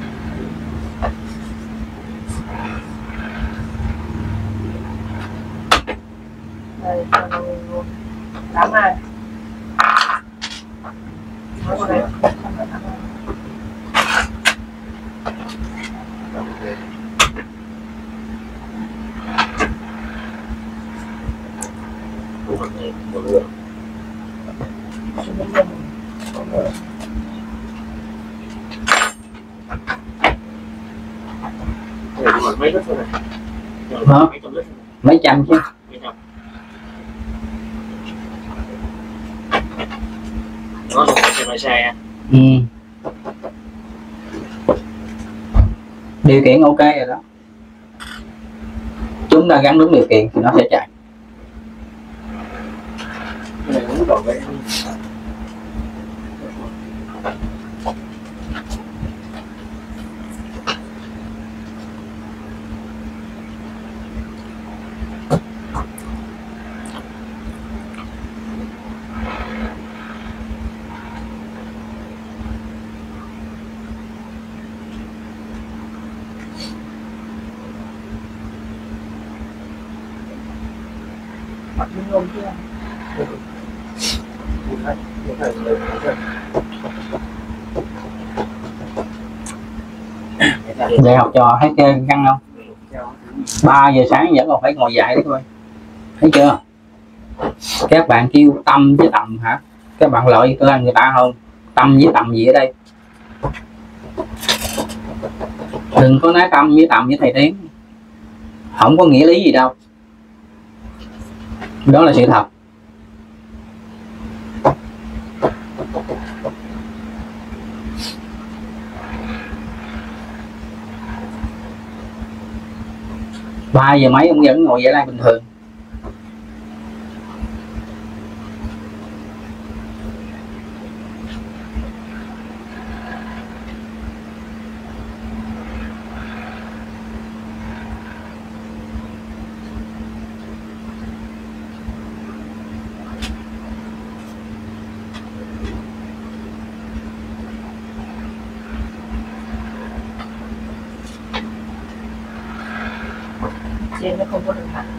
Đây, tám hai. Mấy lít thôi này. Hả? Mấy trăm lít. Mấy trăm chứ. Nó là xe xe. Ừ. Điều kiện ok rồi đó. Chúng ta gắn đúng điều kiện thì nó sẽ chạy. Này cũng còn vậy. Mặt bên ngông chưa? Dạy học trò thấy căng không? 3 giờ sáng vẫn còn phải ngồi dạy đấy thôi. Thấy chưa? Các bạn kêu tâm với tầm hả? Các bạn lợi tôi người ta không? Tâm với tầm gì ở đây? Đừng có nói tâm với tầm với thầy Tiến. không có nghĩa lý gì đâu, đó là sự thật. Ba giờ mấy ông vẫn ngồi giải lai bình thường. Trên nó không có đường thẳng.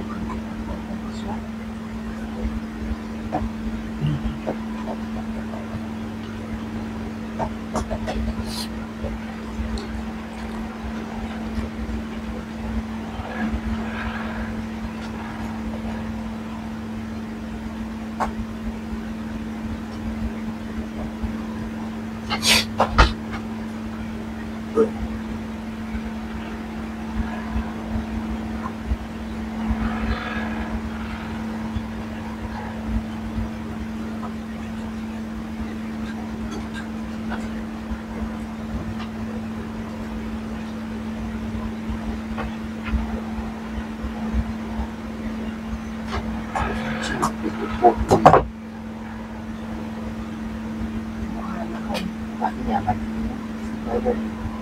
Bạn nhà mình đấy đây.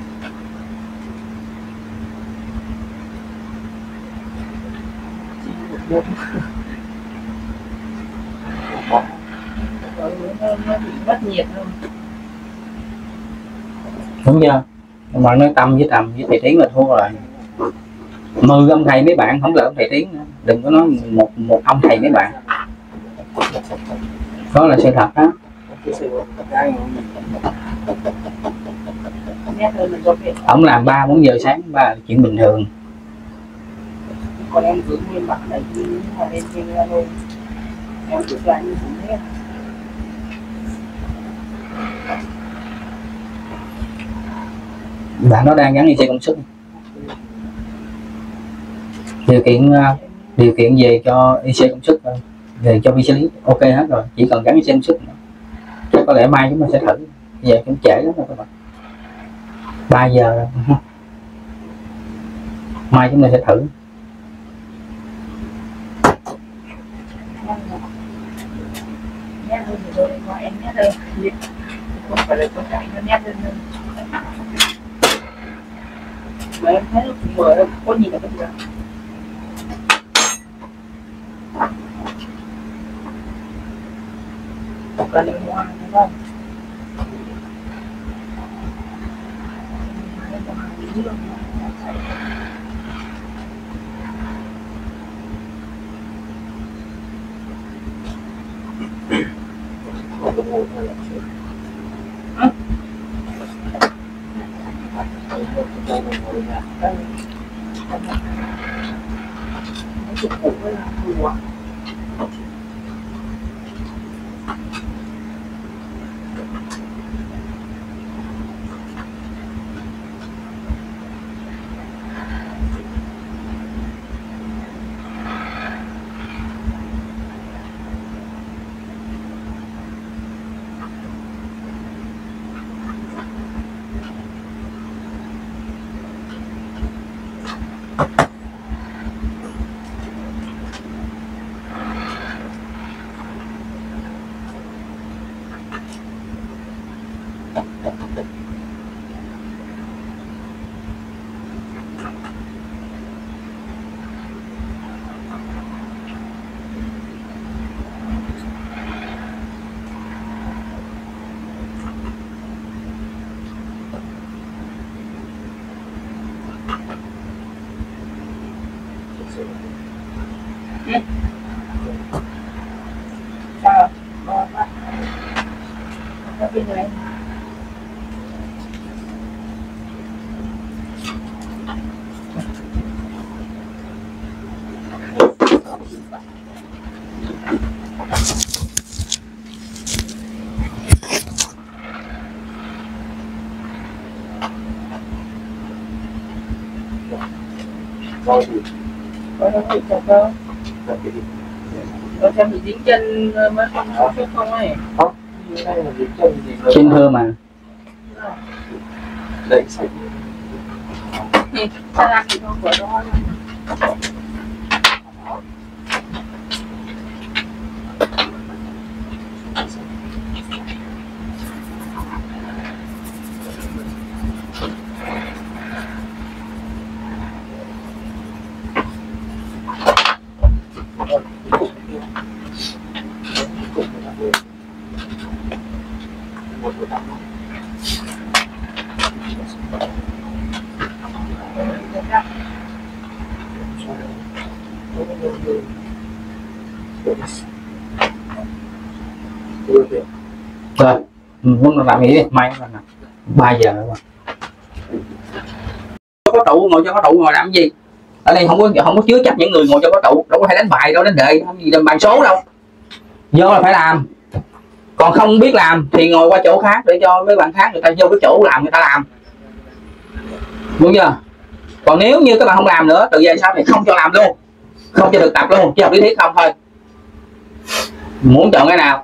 Nó bị mất nhiệt luôn. Đúng chưa? Bạn nói Tâm với thầy Tiến là thua rồi. 10 ông thầy mấy bạn không lỡ ông thầy Tiến nữa. Đừng có nói một ông thầy mấy bạn. Đó là sự thật đó. Ông làm 3-4 giờ sáng là chuyện bình thường. Còn em giữ nguyên mặt này như mà lên trên luôn. Em cứ lại như thế. Bạn nó đang gắn IC công suất. Điều kiện về cho IC công suất, về cho vi xử lý ok hết rồi, chỉ cần gắn IC công suất nữa. Chắc có lẽ mai chúng ta sẽ thử, giờ cũng trễ lắm rồi các bạn, 3 giờ rồi. Mai chúng ta sẽ thử. Nét hơn thì tôi gọi em nét hơn. Không phải là có chạy nó nét hơn. Mà em thấy nó cũng mở có gì là bây giờ. Là liên hoa đúng không? Sao? Có bên này. roi thì có nó bị chặt không? là cái gì Có xem bị dính chân mới không ấy. không như này là gì chân gì Xin thưa mà. đấy sẽ Sao ra thì không có đó. Rồi, muốn làm gì đi, mai 3 giờ rồi. Có trụ ngồi cho có trụ ngồi làm gì? Ở đây không có chứa chấp những người ngồi cho có trụ, đâu có thể đánh bài đâu, đánh đề, không gì đánh bàn số đâu. Vô là phải làm. Còn không biết làm thì ngồi qua chỗ khác để cho mấy bạn khác người ta vô cái chỗ làm người ta làm. Đúng chưa? Còn nếu như các bạn không làm nữa, từ giờ sau thì không cho làm luôn, không cho thực tập luôn, chỉ học lý thuyết không thôi. Muốn chọn cái nào?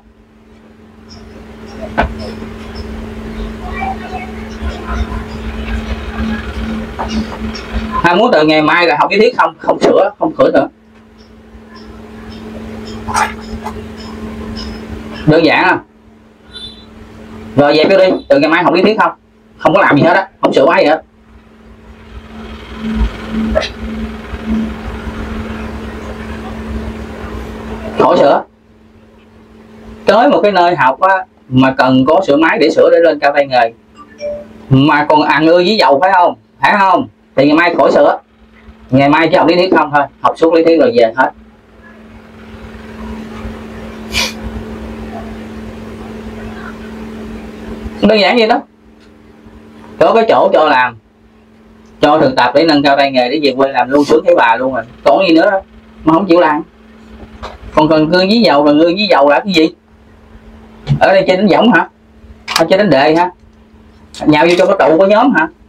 Hay muốn từ ngày mai là học lý thuyết không sửa, không sửa nữa. Đơn giản à. Rồi dẹp vô đi, từ ngày mai học lý thuyết không có làm gì hết á, không sửa máy gì hết. Khỏi sửa. Tới một cái nơi học á, mà cần có sửa máy để sửa để lên cao tay nghề, mà còn ăn ưa với dầu phải không? Phải không? Thì ngày mai khỏi sửa. Ngày mai chỉ học lý thuyết không thôi, học suốt lý thuyết rồi về hết. Đơn giản vậy đó. Có cái chỗ cho làm, cho thực tập để nâng cao tay nghề để về quê làm luôn, sướng thấy bà luôn rồi. Còn gì nữa đó mà không chịu làm. Còn cần cương với dầu, cần cương với dầu là cái gì? Ở đây chơi đánh võng hả? Hay chơi đánh đề hả? Nhào vô cho có trụ có nhóm hả?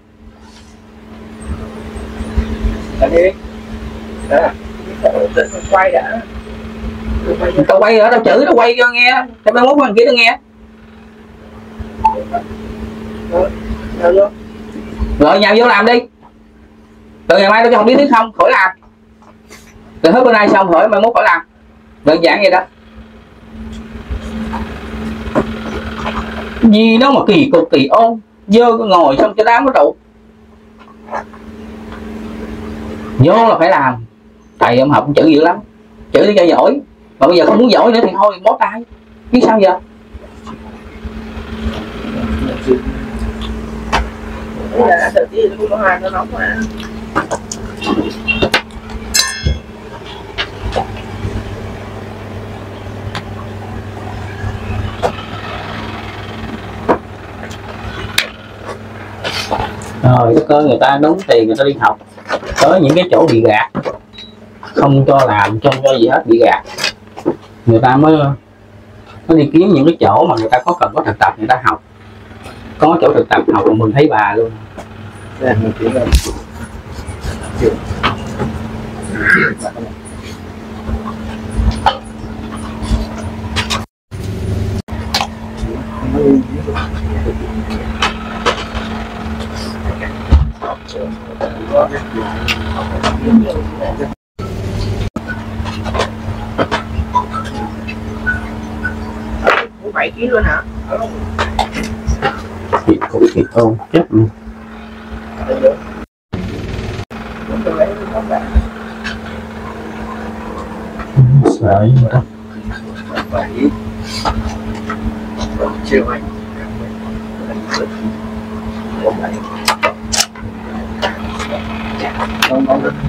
là đi đó Quay đã. Tao quay ở tao chữ tao quay cho nghe, tao mới mốt thằng kia tao nghe. Rồi nhào vô làm đi. Từ ngày mai tao cho học lý thuyết không, khỏi làm. Từ hết bữa nay xong khỏi mai mốt khỏi làm. Đơn giản vậy đó. Gì nó mà kỳ cục kỳ ôn, dơ ngồi xong cho đám có trụ. Vô là phải làm. Thầy ông học chữ dữ lắm, chữ để cho giỏi. Mà bây giờ không muốn giỏi nữa thì thôi bó tay. Biết sao giờ? Bây giờ đã tự tí thì cũng hoa nó nóng mà. Rồi cái cơ người ta đóng tiền người ta đi học, tới những cái chỗ bị gạt, không cho làm, không cho gì hết, bị gạt, người ta mới đi kiếm những cái chỗ mà người ta có cần có thực tập, người ta học, có chỗ thực tập học mà mình thấy bà luôn. đây mình kiếm là Cũng 7 kg luôn hả? Thịt cũng thịt ôn chết luôn. Sợ gì đó. chiều anh không có được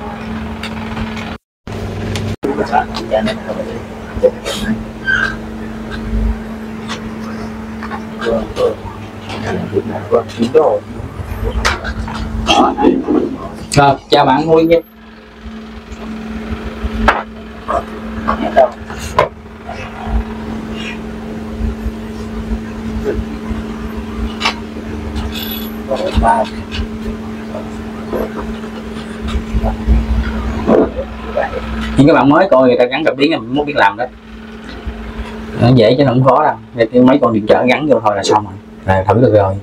Rồi chào bạn Nguyên nha. ba những các bạn mới coi người ta gắn cảm biến là mình muốn biết làm đó, nó dễ chứ không khó đâu. Để mấy con điện trở gắn vô thôi là xong rồi, là thử được rồi.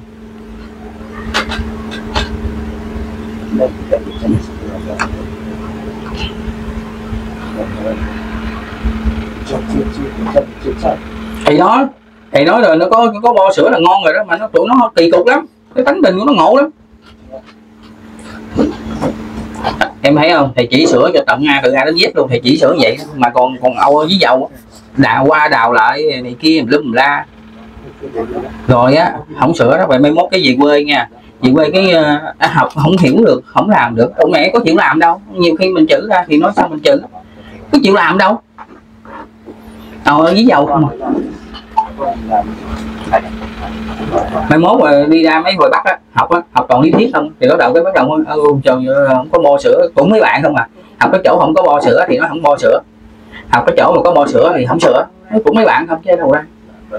Thầy nói rồi, nó có bo sữa là ngon rồi đó, mà tụi nó kỳ cục lắm, cái tánh tình của nó ngộ lắm. Em thấy không, thầy chỉ sửa cho tận từ A đến Z luôn, thầy chỉ sửa vậy mà còn âu với dầu đào qua đào lại này kia lum la rồi á, không sửa đó. Vậy mai mốt cái gì quê nha, về quê cái học không hiểu được, không làm được. Ông mẹ có chịu làm đâu, nhiều khi mình chữ ra thì nói sao mình chữ, có chịu làm đâu. Với dầu không mai mốt rồi đi ra mấy hồi Bắc á, học toàn lý thuyết không thì bắt đầu trời không có bo sữa cũng mấy bạn không à. Học cái chỗ không có bo sữa thì nó không bo sữa, học cái chỗ mà có bo sữa thì không sữa, cũng mấy bạn không chứ đâu ra.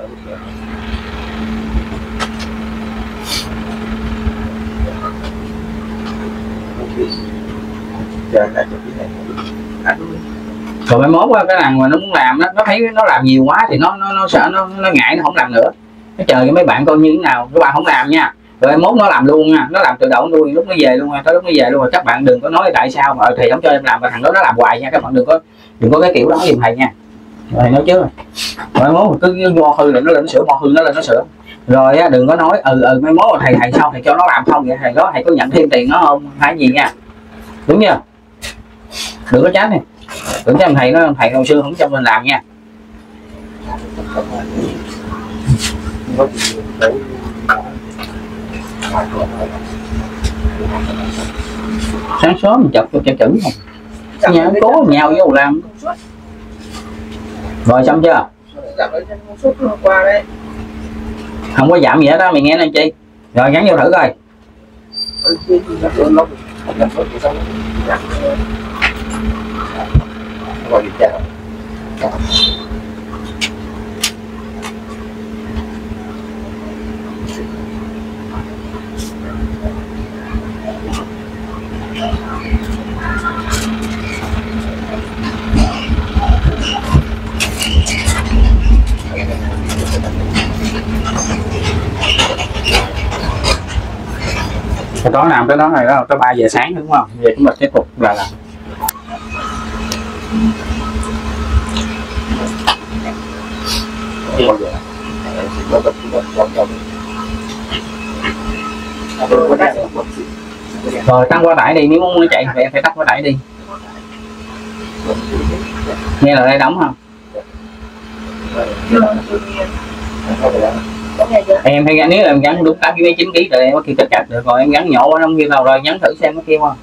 Rồi mai mốt cái thằng mà nó muốn làm đó, nó thấy nó làm nhiều quá thì nó sợ, nó ngại, nó không làm nữa. Nó chờ cho mấy bạn coi như thế nào, các bạn không làm nha, rồi mai mốt nó làm luôn nha, nó làm từ đầu nuôi lúc nó về luôn, tới lúc nó về luôn rồi. Các bạn đừng có nói tại sao mà thầy không cho em làm, và thằng đó nó làm hoài nha. Các bạn đừng có cái kiểu đó giùm thầy nha. Rồi nói chứ rồi mai mốt cứ bo hư là nó lên nó sửa, bo hư nó lên nó sửa. Rồi á, đừng có nói mai mốt thầy sao thầy cho nó làm không vậy, thầy có nhận thêm tiền nó không hay gì nha, đúng chưa? Đừng có trách này, đừng cho thầy hồi xưa không cho mình làm nha. Sáng sớm mình chụp cho chữ không nhà cố nhau vô làm rồi xong chưa? Không có giảm gì hết đó, mày nghe anh chị. Rồi gắn vô thử coi. Gọi điện thoại. Tối làm tới đó rồi đó, tới 3 giờ sáng đúng không? Về chúng mình tiếp tục là làm. Rồi tăng qua tải đi, nếu muốn chạy thì em phải tắt qua tải đi. Nghe là đây đóng không? Em hay gắn, nếu em gắn đúng 8 kg 9 kg rồi em có khi chặt được, rồi em gắn nhỏ quá nó kia nào rồi nhấn thử xem có kia không.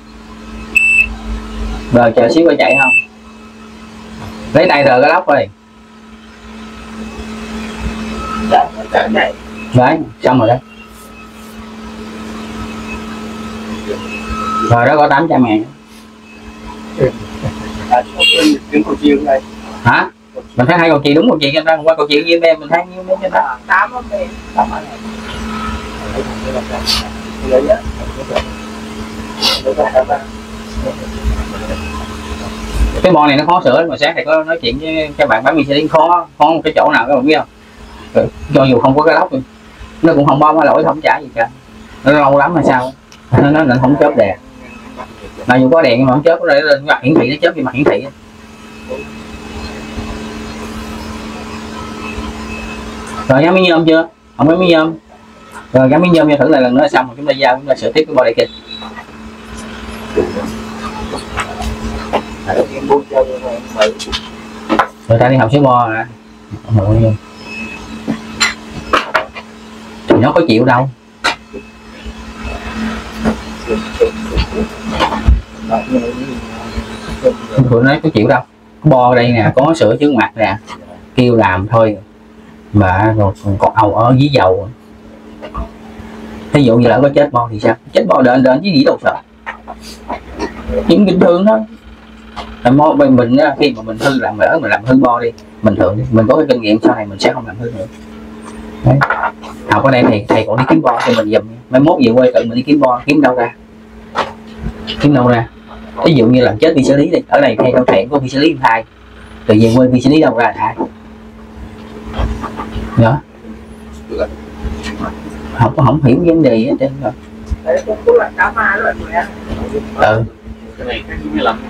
Rồi chờ xíu qua chạy không? Lấy tay rờ cái lóc rồi. Đấy, xong rồi đó. Rồi đó có 800.000. Hả? Mình thấy 2 cầu chì đúng cầu chì cho ta, qua cầu chì với em mình thấy nhiêu mấy cho ta. 8 không em. Cái bo này nó khó sửa, mà sáng thầy có nói chuyện với các bạn bán mì xe khó một cái chỗ nào các bạn biết không? Cho dù không có cái lóc nó cũng không bo lỗi, không trả gì cả, nó lâu lắm hay sao nó không chớp đèn, mà dù có đèn nhưng mà không chớp, nó lên mặt hiển thị nó chớp vì mặt hiển thị. Rồi gắn miếng nhôm chưa? Không có miếng nhôm. Rồi gắn miếng nhôm cho thử lại lần nữa xong rồi chúng ta giao, chúng ta sửa tiếp cái body kit. Rồi ta đi học số bo hả? Thì nó có chịu đâu. Tụi nó có chịu đâu. Bo đây nè, có sửa trước mặt nè, kêu làm thôi mà rồi còn ầu ở dưới dầu. Ví dụ như là có chết bo thì sao? Chết bo đền với gì đâu sợ. Chuyện bình thường thôi. Mình khi mà mình hư làm lỡ mình làm hư bo đi, bình thường đi, mình có cái kinh nghiệm sau này mình sẽ không làm hư nữa. Đấy. Học ở đây thì thầy còn đi kiếm bo cho mình giùm. Mai mốt về quê tự mình đi kiếm bo, kiếm đâu ra? Kiếm đâu ra? ví dụ như làm chết vi xử lý đi, ở đây theo câu chuyện của vi xử lý thai, rồi về quê vi xử lý đâu ra thai đó, không hiểu vấn đề hết trơn rồi. Đấy cũng là cá ma rồi mẹ. Cái này cái gì lắm.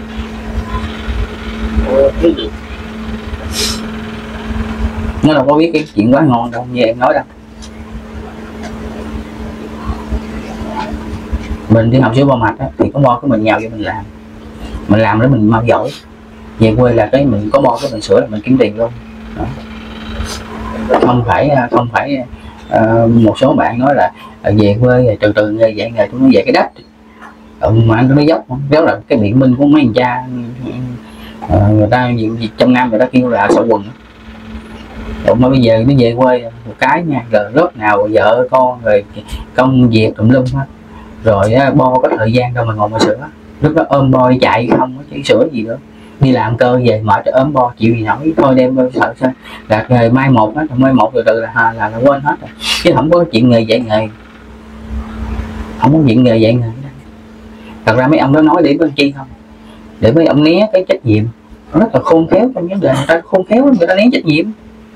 Nó đâu có biết cái chuyện quá ngon đâu như em nói đâu. Mình đi học sữa bò mạch á, thì có bo của mình nhào vô mình làm để mình mau giỏi. Về quê là cái mình có bo cái mình sửa là mình kiếm tiền luôn đó. Không phải một số bạn nói là về quê từ từ nghề dạy nghề, tôi nói về cái đất mà anh mới dốc đó là cái biện minh của mấy anh cha. Người ta trong Nam người ta kêu là xạo quần. Mà bây giờ nó về quê một cái nha, rồi lớp nào vợ con rồi công việc tùm lum hết, rồi bo có thời gian đâu mà ngồi mà sửa, lúc đó ôm bo đi chạy không chứ sửa gì nữa. Đi làm cơ về mệt cho ốm bo chịu gì nổi, thôi đem sợ sao là nghề mai một hết, mai một từ từ là quên hết rồi. Chứ không có chuyện nghề dạy nghề, không có chuyện nghề dạy nghề. Thật ra mấy ông đó nói để bên chi không, để mấy ông né cái trách nhiệm, rất là khôn khéo trong vấn đề, người ta khôn khéo người ta né trách nhiệm.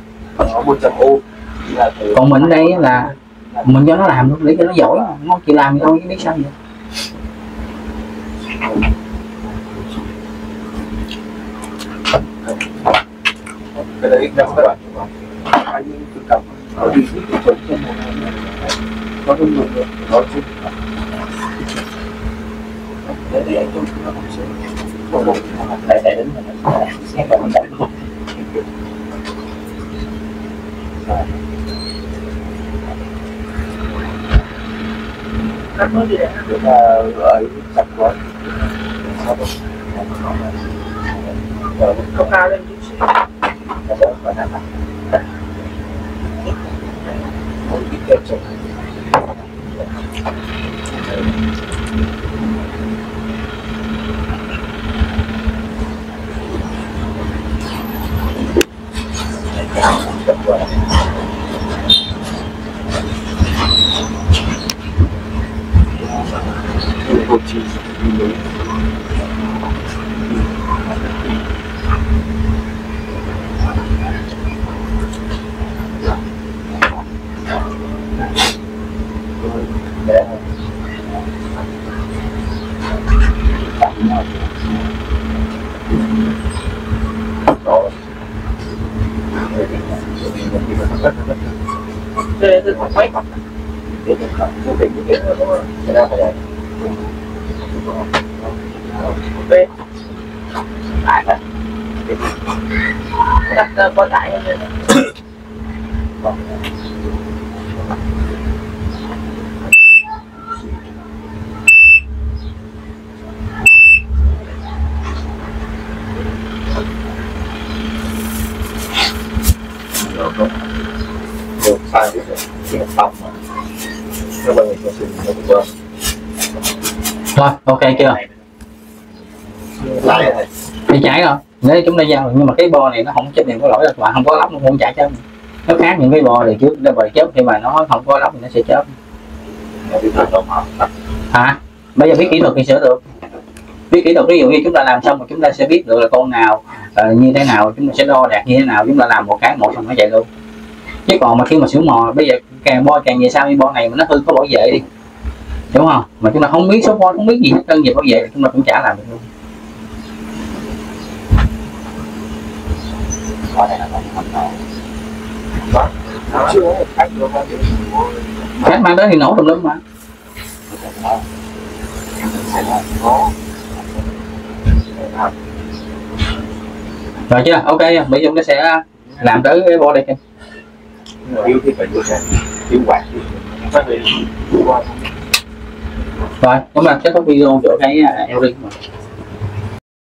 Còn mình đây là mình cho nó làm luôn để cho nó giỏi, nó chịu làm thì thôi chứ biết sao vậy. Cái đấy các bạn anh cứ cầm nó đi chuẩn trên một nó đúng rồi nó chút để anh chung nó không sẽ một một lại đến mình sẽ còn mình đánh luôn. Cắt nó gì đấy. Chúng ta ở chặt quá Cao cao lên chút xíu. Đây là khoảng mấy cọc. Đặt có tải hơn đây. Sai thì xong mà các bạn có sự nó Rồi ok chưa, lại này đi chảy rồi nếu chúng ta giao, nhưng mà cái bo này nó không chấp nhận có lỗi là bạn không có lắp nó không chạy chứ, nó khác những cái bo đời trước nó bời chớp, khi mà nó không có lắp thì nó sẽ chớp. Hả? Bây giờ biết kỹ thuật thì sửa được, biết kỹ thuật ví dụ như chúng ta làm xong rồi chúng ta sẽ biết được là con nào như thế nào, chúng ta sẽ đo đạt như thế nào, chúng ta làm một cái một xong nó chạy luôn. Chứ còn mà khi mà sửa mò bây giờ càng bo càng về sau, như bo này mà nó hư có bảo vệ đi, đúng không, mà chúng ta không biết số bo, không biết gì hết trơn, về bảo vệ chúng ta cũng chả làm được luôn. Khách mang tới thì nổ tùm lum mà. Rồi chưa, ok, bây giờ chúng ta sẽ làm tới cái bo đây. Yêu thì phải yêu quạt Rồi, chúng ta kết thúc video chỗ cái eo ring.